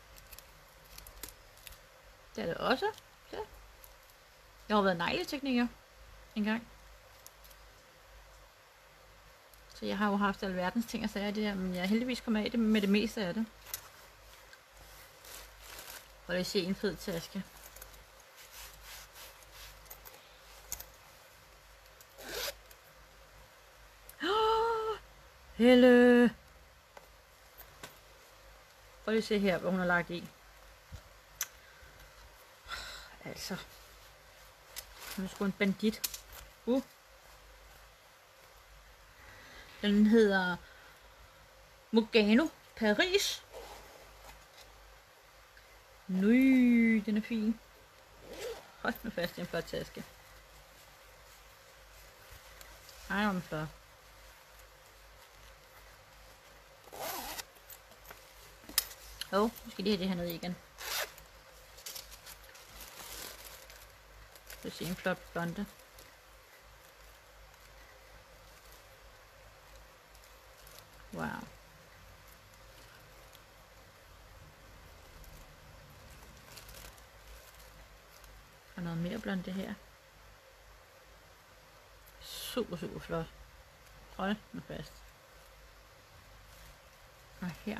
Det er det også. Ja. Jeg har været negletekniker en gang. Så jeg har jo haft alverdens ting at sige det her, men jeg er heldigvis kommet af det med det meste af det. Og det ser en fed taske. Oh, Helle! Prøv lige at se her, hvad hun har lagt i. Altså. Hun er sgu en bandit. Uh. Den hedder Mugano Paris. Nøj, den er fin. Hold nu fast i en flot taske. Ej, hvor er den flot. Åh, oh, nu skal de have det her ned igen. Så se en flot blonde. Wow. Og noget mere blonde her. Super, super flot. Hold nu fast. Og her.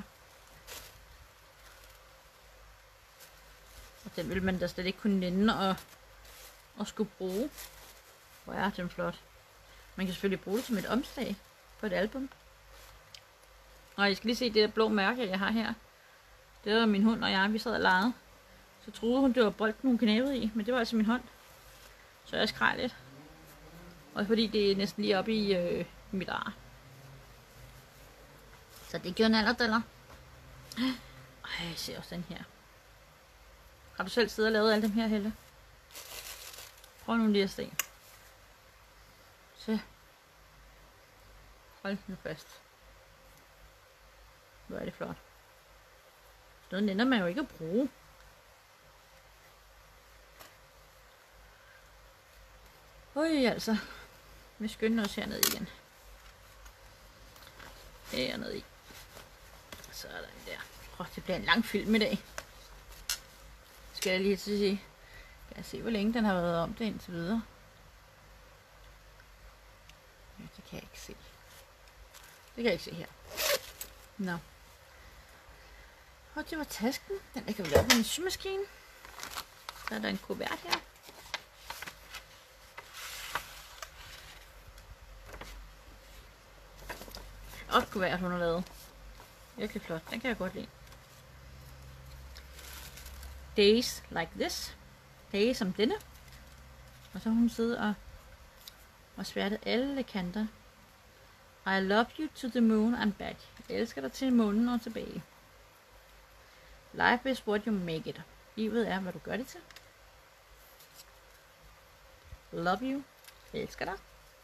Og den vil man da slet ikke kunne nænde og, og skulle bruge. Hvor er den flot. Man kan selvfølgelig bruge det som et omslag på et album. Og jeg skal lige se det der blå mærke, jeg har her. Det var min hund og jeg, vi sad og legede. Så troede hun, det var bolden, hun knævede i, men det var altså min hånd. Så jeg skreg lidt. Og fordi det er næsten lige oppe i øh, mit ar. Så det gjorde en alderdaller. Ej, jeg ser også den her. Har du selv siddet og lavet alle dem her, Helle? Prøv nu lige at se. Så. Hold nu fast. Hvor er det flot. Noget nænder man jo ikke at bruge. Øj, altså. Vi skynder os herned igen. Hernede i. Så er der den der. Åh, det bliver en lang film i dag. Skal jeg lige til at sige. Kan jeg se, hvor længe den har været om det indtil videre? Ja, det kan jeg ikke se. Det kan jeg ikke se her. Nå. No. Og det var tasken. Den der kan vi lave på en symaskine. Så er der en kuvert her. Og et kuvert, hun har lavet. Virkelig flot. Den kan jeg godt lide. Days like this. Dage som denne. Og så har hun siddet og, og sværtet alle kanter. I love you to the moon and back. Jeg elsker dig til månen og tilbage. Life is what you make it. Livet er, hvad du gør det til. Love you. Jeg elsker dig.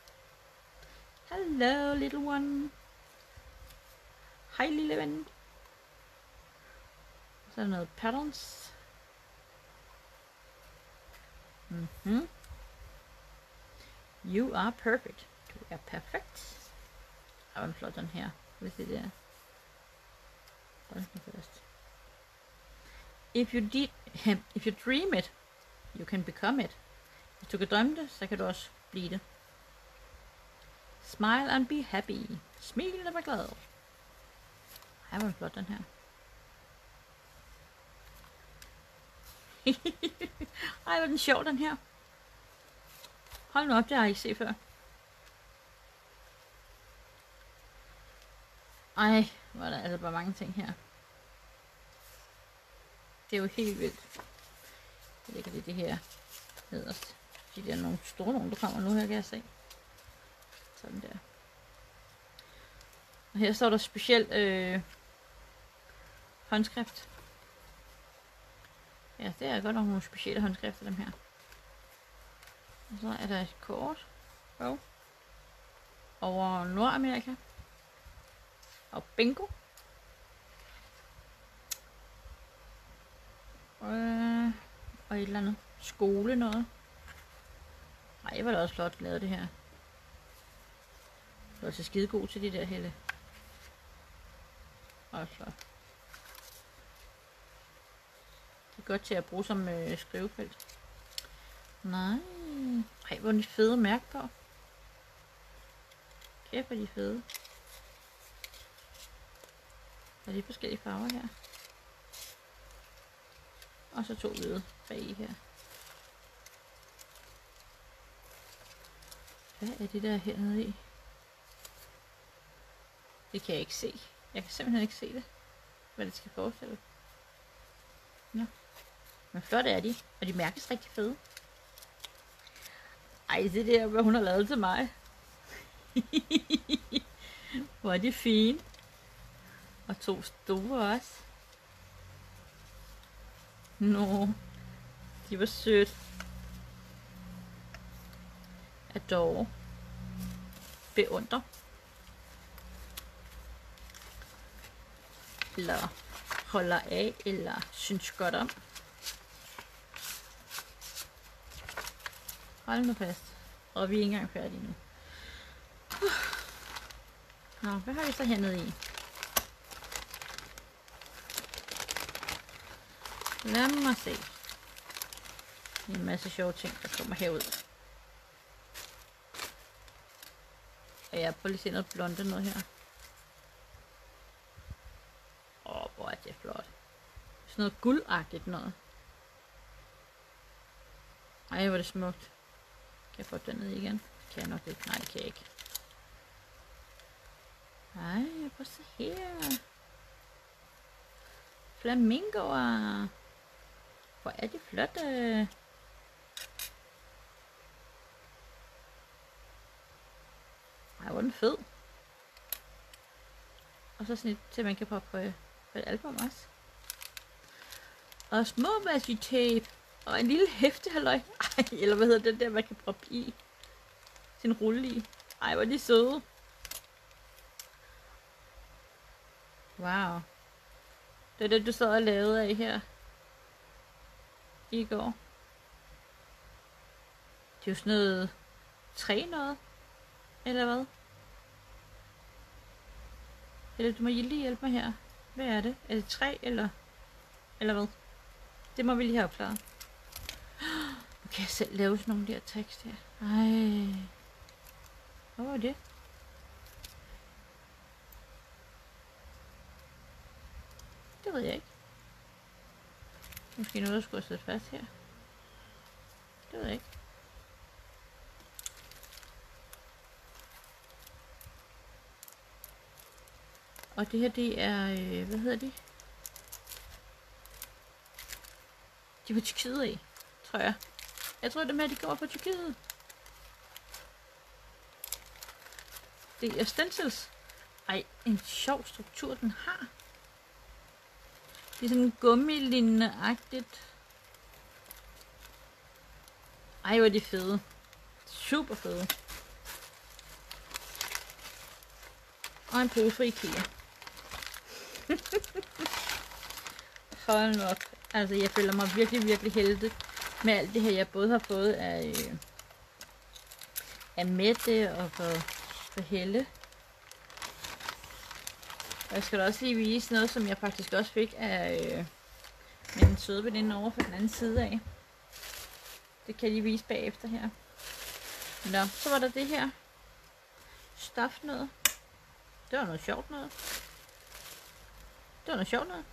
Hello, little one. Hej, lille ven. Så er der noget patterns. Mhm. You are perfect. Du er perfekt. Der var en flot den her. Hvis det der. Hold den fast. If you, did, if you dream it, you can become it. Hvis du kan drømme det, så kan du også blive det. Smile and be happy. Smil og vær glad. Ej, hvor er flot den her. Ej, hvor er den sjov den her. Hold nu op, det har jeg ikke set før. Ej, hvor er der altså bare mange ting her. Det er jo helt vildt. Jeg lægger det det her nederst. Fordi der er nogle store nogle, der kommer nu her, kan jeg se. Sådan der. Og her står der specielt øh, håndskrift. Ja, det er godt nok nogle specielle håndskrifter, dem her. Og så er der et kort. Oh. Over Nordamerika. Og bingo. Øh, og et eller andet skole noget. Ej, var det også flot lavet det her. Du er altså skide god til de der, Helle. Også flot. Det er godt til at bruge som øh, skrivefelt. Nej. Ej, hvor er de fede mærke på. Kæft, hvor er de fede. Der er lige forskellige farver her. Og så to hvide bag her. Hvad er det der hernede i? Det kan jeg ikke se. Jeg kan simpelthen ikke se det. Hvad det skal forestille. Ja. Men flot er de. Og de mærkes rigtig fede. Ej, det der, hvad hun har lavet til mig. Hvor er de fine. Og to store også. Nå. De var sødt. Adore. Beundre. Eller holder af, eller synes godt om. Hold nu fast. Og vi er ikke engang færdige nu. Nå, hvad har vi så hernede i? Lad mig se. Det er en masse sjove ting, der kommer herud. Og jeg prøver lige at se noget blonde noget her. Åh, hvor er det flot. Sådan noget guldagtigt noget. Ej, hvor er det smukt. Kan jeg få den ned igen? Kan jeg nok ikke? Nej, det kan jeg ikke. Ej, prøv at se her. Flamingoer. Hvor er det flotte. Ej, hvor er den fed. Og så snit til, man kan prøve på et album også. Og små vasketape. Og en lille hæftehalløj. Ej, eller hvad hedder det der, man kan proppe i. Sin rulle i. Ej, hvor er de søde. Wow. Det er det, du sad og lavede af her. I går. Det er jo sådan noget træ noget. Eller hvad? Eller du må lige hjælpe mig her. Hvad er det? Er det træ eller eller hvad? Det må vi lige have opklaret. Nu kan jeg selv lave sådan nogle der tekst her. Ej. Hvad var det? Det ved jeg ikke. Måske noget, der skulle have siddet fast her. Det ved jeg ikke. Og det her, det er, øh, hvad hedder de? De var Tyrkiet af, tror jeg. Jeg tror, dem her, de går fra Tyrkiet. Det er stencils. Ej, en sjov struktur, den har. Det er sådan gummilignende-agtigt. Ej, hvor er de fede. Super fede. Og en pose fra IKEA. Hold nu op. Altså, jeg føler mig virkelig, virkelig heldig med alt det her, jeg både har fået af, øh, af Mette og for, for Helle. Og jeg skal da også lige vise noget, som jeg faktisk også fik af øh, min søde veninde over fra den anden side af. Det kan jeg lige vise bagefter her. Nå, så var der det her. Stof noget. Det var noget sjovt noget. Det var noget sjovt noget.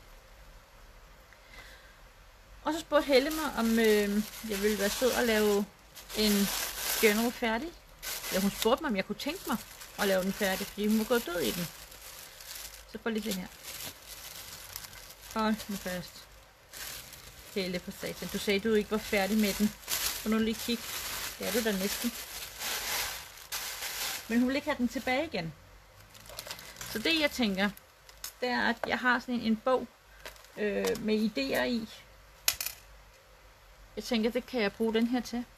Og så spurgte Helle mig, om øh, jeg ville være sød og lave en journal færdig. Ja, hun spurgte mig, om jeg kunne tænke mig at lave den færdig, fordi hun var gået død i den. Så prøv lige se her. Hold nu fast. Helle på satan. Du sagde, du ikke var færdig med den. Så nu lige kig. Det er du da næsten. Men hun vil ikke have den tilbage igen. Så det jeg tænker, det er, at jeg har sådan en, en bog øh, med idéer i. Jeg tænker, det kan jeg bruge den her til.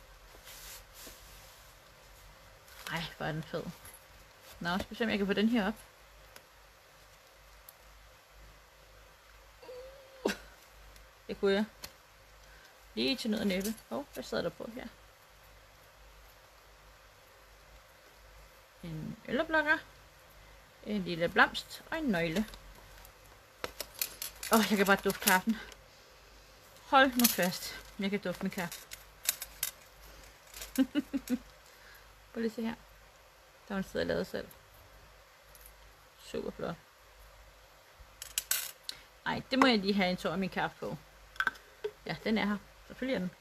Ej, hvor er den fed. Nå, skal vi se, om jeg kan få den her op. Det kunne jeg. Lige til nød og næppe. Åh, oh, hvad sidder der på her? En øllerblokker. En lille blomst og en nøgle. Åh, oh, jeg kan bare dufte kaffen. Hold nu fast. Jeg kan dufte min kaffe. Prøv lige se her. Der er en sted, jeg lavede selv. Super flot. Ej, det må jeg lige have en tår af min kaffe på. Ja, den er her. Selvfølgelig er den.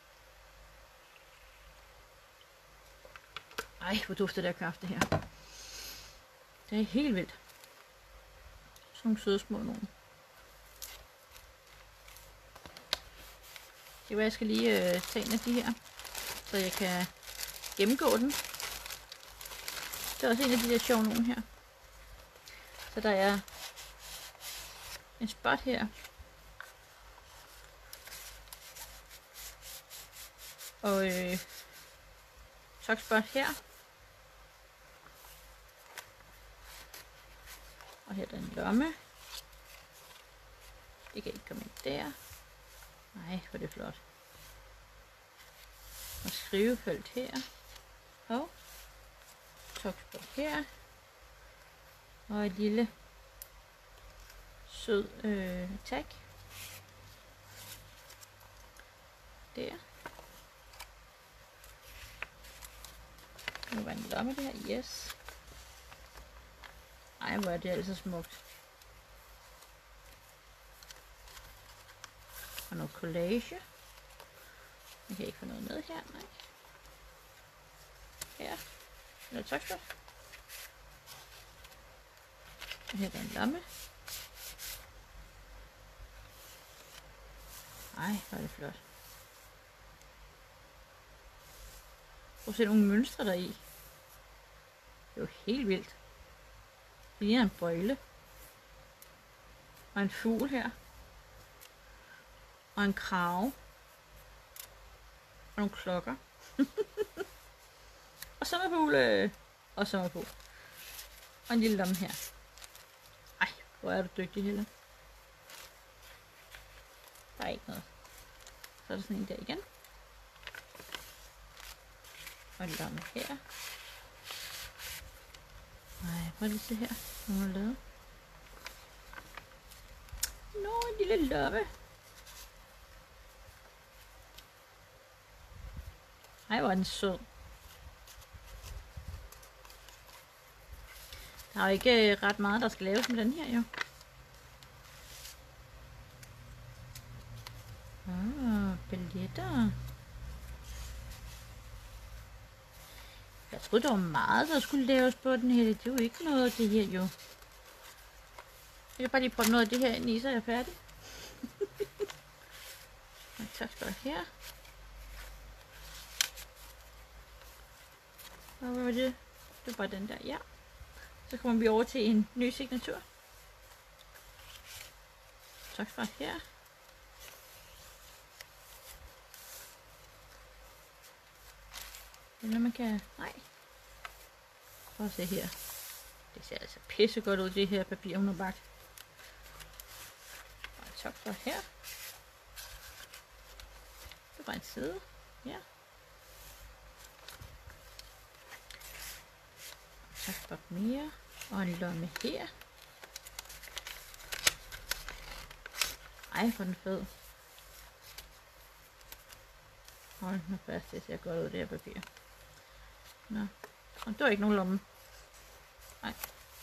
Ej, hvor dufter der kaffe det her. Det er helt vildt. Sådan nogle søde små nogen. Det var, jeg skal lige øh, tage en af de her, så jeg kan gennemgå den. Det er også en af de der sjove nogen her. Så der er en spot her. Og øh, sokspot her. Og her er der en lomme. Det kan ikke komme ind der. Nej, hvor er det flot. Og skrivefelt her. Og sokspot her. Og et lille sød øh, tag. Der. Nu var en lomme der. Yes. Ej, hvor er det altså smukt. Og noget collage. Jeg kan ikke få noget med her, nej. Her. Noget tøjstof. Og her er en lomme. Ej, hvor er det flot. Prøv at se nogle mønstre der i. Det er jo helt vildt. Det ligner en bøjle. Og en fugl her. Og en krave. Og nogle klokker. Og sommerfugle. Og sommerfugl. Og en lille lomme her. Ej, hvor er du dygtig, Helle. Der er ikke noget. Så er der sådan en der igen. Og en lomme her. Ej, prøv lige se her. Hvad har lavet? Nå, en lille lomme. Ej, hvor er den sød. Der er jo ikke ret meget, der skal laves med den her, jo. Ah, billetter. Jeg troede, der var meget, der skulle laves på den her. Det er jo ikke noget af det her, jo. Jeg kan bare lige prøve noget af det her ind i, så er jeg færdig. Og tak skal du her. Og hvad var det? Det var bare den der, ja. Så kommer vi over til en ny signatur. Tak skal du her. Eller man kan... Nej. Prøv at se her. Det ser altså pisse godt ud, det her papir, hun har bagt. Og tak for her. Det var en side. Ja. Tak for mere. Og en lomme her. Ej, hvor den fed. Hold nu fast, det ser godt ud, det her papir. Nå, og det var ikke nogen lomme. Nej.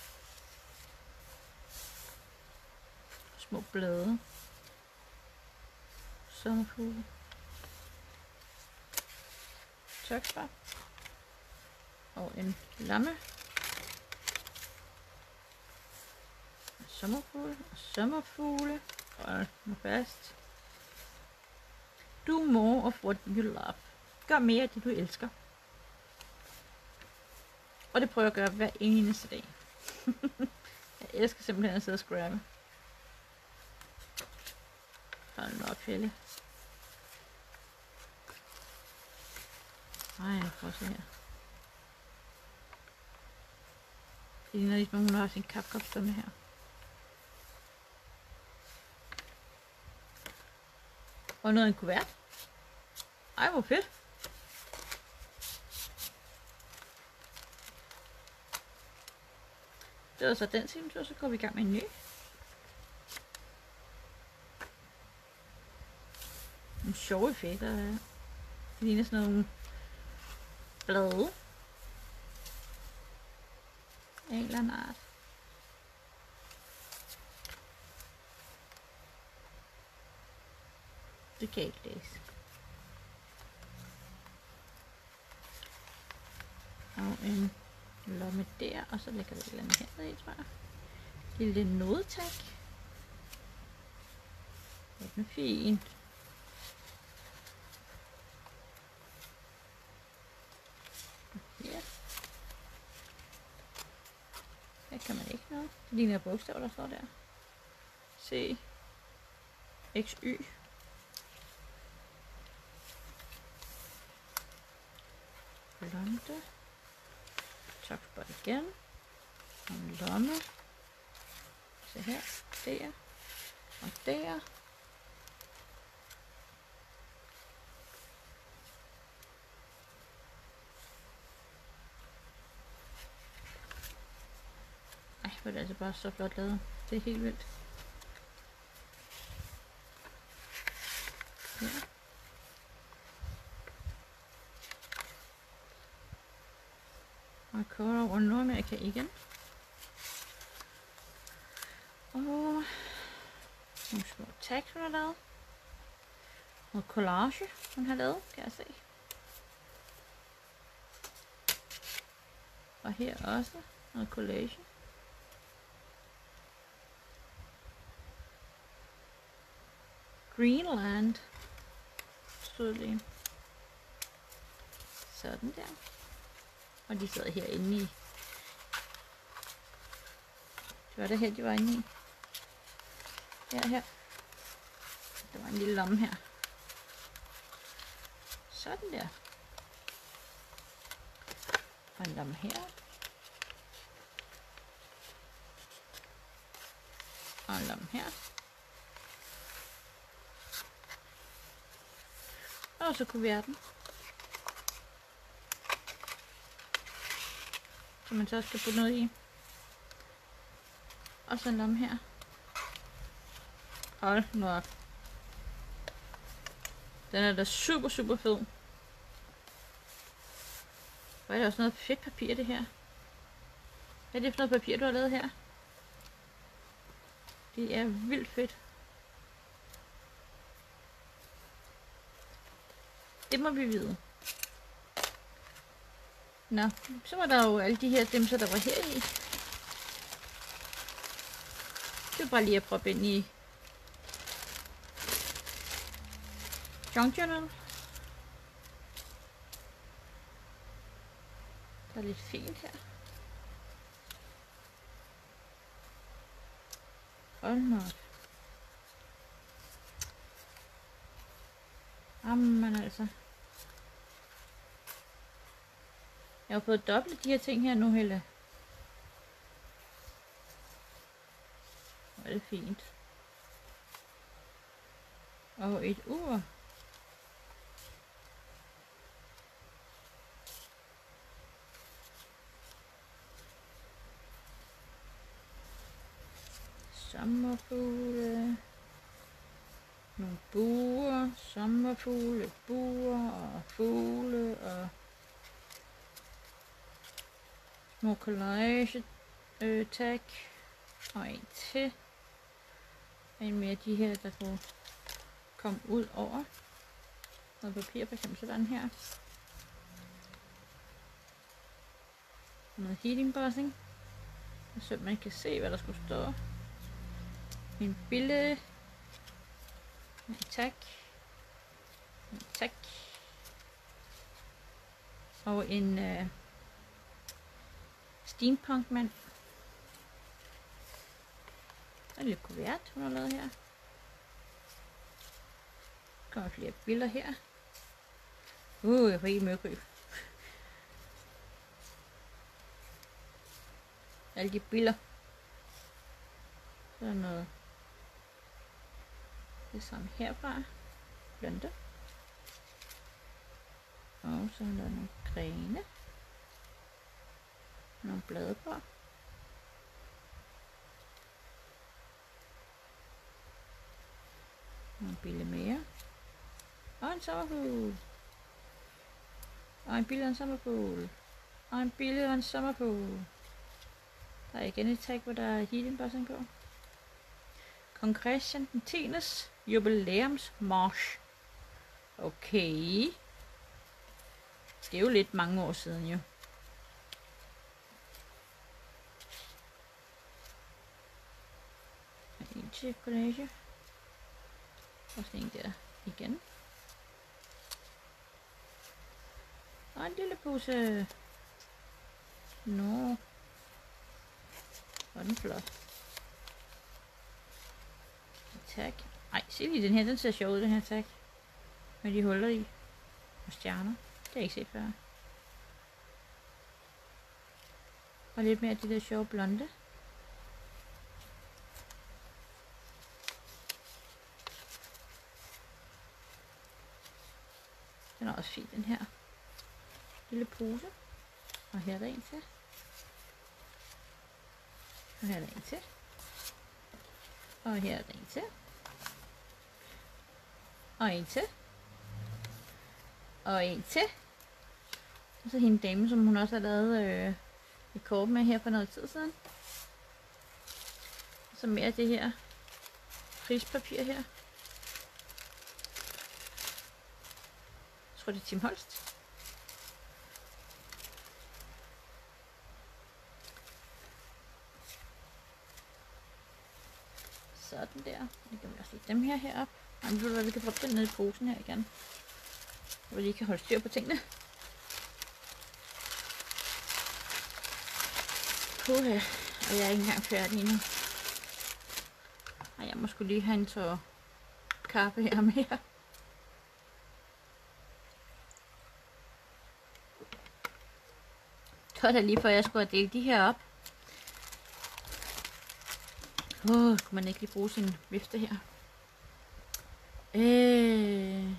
Små blade. Sommerfugle. Tørkspar. Og en lamme. sommerfugle og sommerfugle. Hold nu fast. Do more of what you love. Gør mere af det, du elsker. Og det prøver jeg at gøre hver eneste dag. Jeg elsker simpelthen at sidde og scrabbe. Hold nu op, Helle. Ej, prøv at se her. Det ligner ligesom, hun har sin kapkop stående her. Og noget af en kuvert. Ej, hvor fedt. Det var så den time, så går vi i gang med en ny. En sjov effekt, der er. Det ligner sådan nogle blade. Af en eller anden art. Det kan jeg ikke læse. Og en lomme der, og så lægger vi et eller andet hernede i, tror jeg. Lille nodetag. Det er fint. Her. Her kan man ikke noget. Det ligner bogstaver, der står der. C. X, Y. Blonde. Topspot igen. Og en lomme. Se her. Der. Og der. Ej, hvor er det altså bare så flot lavet. Det er helt vildt. Ja. Og kort over Nordamerika igen. Og nogle små tags, hun har lavet. Og collage, hun har lavet, kan jeg se. Og her også noget collage. Greenland. Stod lige. Sådan der. Og de sidder herinde i. Det var der her, de var inde i. Her, her. Der var en lille lomme her. Sådan der. Og en lomme her. Og en lomme her. Og så kuverten. Som man så også skal putte noget i. Og så en lomme her. Hold nu op. Den er da super, super fed. Hvor er der også noget fedt papir, det her. Hvad er det for noget papir, du har lavet her? Det er vildt fedt. Det må vi vide. Nå, så var der jo alle de her dimser, der var her i. Det er bare lige at proppe ind i Junk Journal. Der er lidt fint her. Hold nu op. Jamen altså. Jeg har fået dobbelt de her ting her nu, Helle. Hvor er det fint. Og et ur. Sommerfugle. Nogle buer. Sommerfugle, buer og fugle og små collage øh, tag. Og en til. En mere af de her, der kunne komme ud over. Noget papir, for eksempel sådan her. Noget heating buzzing. Så man ikke kan se, hvad der skulle stå. En bille. Tak. Tak. Og en øh, steampunkmand. Der er en lille kuvert, hun har lavet her. Der kommer flere billeder her. Uh, jeg får ikke mørkryb. Alle de billeder. Så er der noget. Det er sådan herfra. Blonde. Og så er der nogle grene. Nogle blade på. Nogle billeder mere. Og en sommerfugl. Og en billede af en sommerfugl. Og en billede af en sommerfugl. Der er igen et tag, hvor der er healing buzzing på. Kong Christian den tiendes jubilæumsmarch. Okay. Det er jo lidt mange år siden jo. En til collage. Og så en der igen. Og en lille pose. Nå. Og den flot. Tak. Ej, se lige den her, den ser sjov ud, den her tak. Med de huller i. Og stjerner. Det har jeg ikke set før. Og lidt mere af de der sjove blonde. Den er også fin, den her. Lille pose. Og her er der en til. Og her er der en til. Og her er der en til. Og en til. Og en til. Og så hende dame, som hun også har lavet øh, et kort med her for noget tid siden. Og så mere af det her prispapir her. Jeg tror det er Tim Holst. Sådan der. Det kan vi også lægge dem her herop. Ej, men ved du hvad, vi kan proppe den ned i posen her igen. Hvor vi lige kan holde styr på tingene. Puha. Og jeg er ikke engang færdig endnu. Ej, jeg må sgu lige have en tår kaffe her mere. Så er det lige før jeg skulle have delt de her op. Åh, oh, kunne man ikke lige bruge sin vifte her? Øh.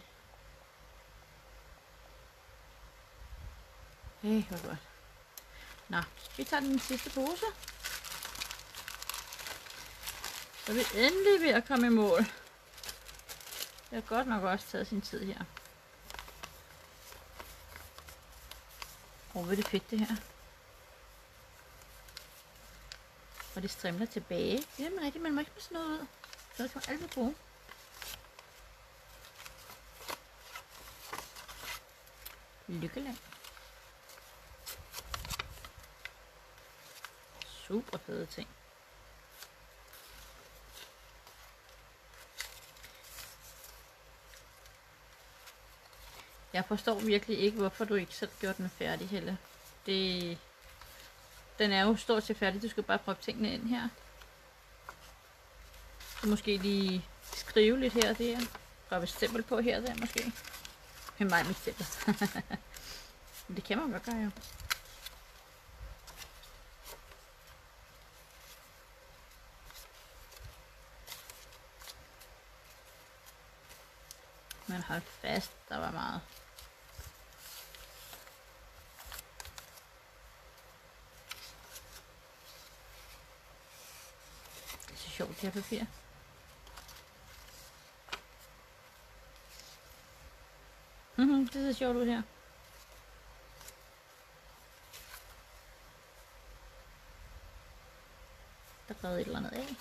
Øh, hvor godt. Nå, vi tager den sidste pose. Så er vi endelig ved at komme i mål. Det har godt nok også taget sin tid her. Åh, hvor er det fedt det her. Og det strimler tilbage. Det er rigtigt, man må ikke sådan noget ud. Så det kan man altid bruge. Lykkeland. Super fede ting. Jeg forstår virkelig ikke, hvorfor du ikke selv gjorde den færdig, Helle. Det... Den er jo stort set færdig. Du skal bare prøve tingene ind her. Så måske lige skrive lidt her og der. Prøve et stempel på her og der måske. Med mig mit stempel. Men det kan man godt gøre jo. Men hold fast, der var meget. Det er så sjovt, det her papir. Mhm, det ser sjovt ud her. Der er et eller andet af.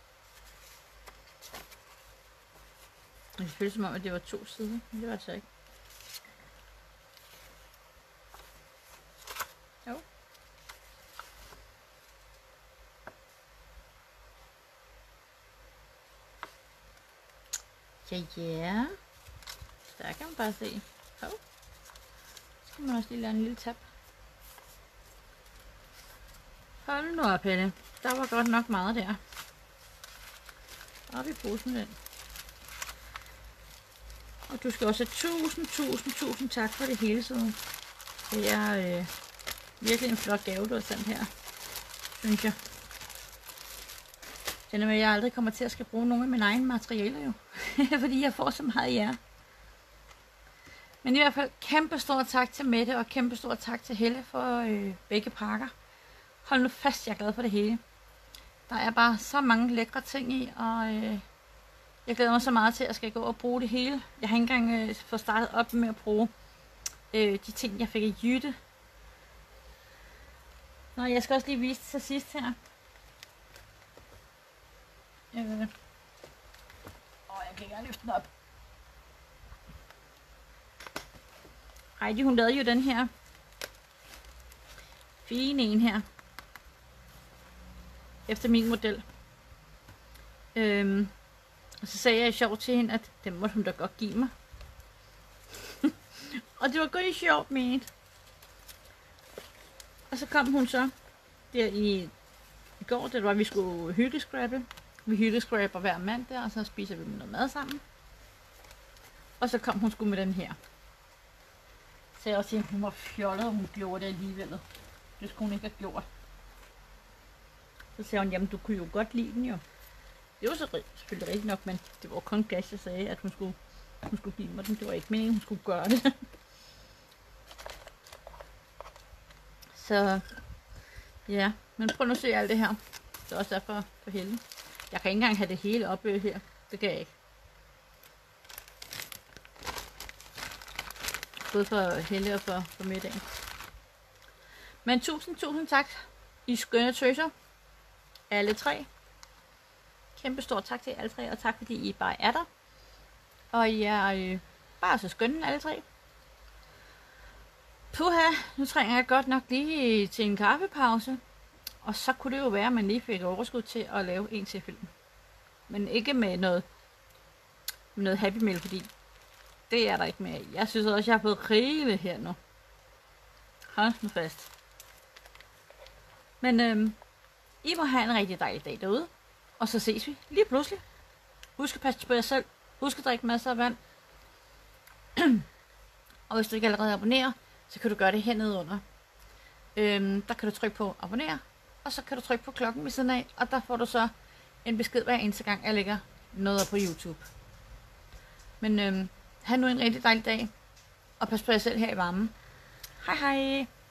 Det føles som om, at det var to sider, men det var det så ikke. Jo. Ja, ja. Der kan man bare se. Hov. Så skal man også lige lade en lille tab. Hold nu op, Pelle. Der var godt nok meget der. Op i posen den. Og du skal også have tusind, tusind, tusind tak for det hele tiden. Det er øh, virkelig en flot gave, du har sendt her. Synes jeg. Det er med, at jeg aldrig kommer til at skal bruge nogle af mine egne materialer jo. Fordi jeg får så meget i jer. Men i hvert fald kæmpe stor tak til Mette og kæmpe stor tak til Helle for øh, begge pakker. Hold nu fast, jeg er glad for det hele. Der er bare så mange lækre ting i, og øh, jeg glæder mig så meget til, at jeg skal gå og bruge det hele. Jeg har ikke engang øh, fået startet op med at bruge øh, de ting, jeg fik i Jytte. Nå, jeg skal også lige vise til sidst her. Øh. Åh, jeg kan ikke engang løfte den op. Heidi, hun lavede jo den her fine en her. Efter min model. Øhm, og så sagde jeg sjovt til hende, at den måtte hun da godt give mig. Og det var godt sjovt ment. Og så kom hun så der i, i går, det var, at vi skulle hyggescrappe. Vi hyggescrapper hver mandag, og så spiser vi noget mad sammen. Og så kom hun sgu med den her. Så jeg også siger, at hun var fjollet, og hun gjorde det alligevel. Det skulle hun ikke have gjort. Så sagde hun, jamen du kunne jo godt lide den jo. Det var så selvfølgelig rigtigt nok, men det var kun gas, jeg sagde, at hun skulle, hun skulle give mig den. Det var ikke meningen, hun skulle gøre det. Så ja, men prøv nu at se alt det her. Det er også derfor for Helle. Jeg kan ikke engang have det hele oppe her. Det kan jeg ikke. Både for Helle og for, for middagen. Men tusind, tusind tak. I skønne tøser. Alle tre. Kæmpe stor tak til alle tre, og tak fordi I bare er der. Og I er øh, bare så skønne alle tre. Puha, nu trænger jeg godt nok lige til en kaffepause. Og så kunne det jo være, at man lige fik overskud til at lave en til film. Men ikke med noget, med noget Happy Meal, fordi det er der ikke med. Jeg synes også, jeg har fået rigeligt her nu. Hold nu fast. Men øhm, I må have en rigtig dejlig dag derude. Og så ses vi lige pludselig. Husk at passe på jer selv. Husk at drikke masser af vand. Og hvis du ikke allerede abonnerer, så kan du gøre det hernede under. Øhm, der kan du trykke på abonner. Og så kan du trykke på klokken ved siden af. Og der får du så en besked hver eneste gang, jeg lægger noget på YouTube. Men øhm, have nu en rigtig dejlig dag. Og pas på jer selv her i varmen. Hej hej.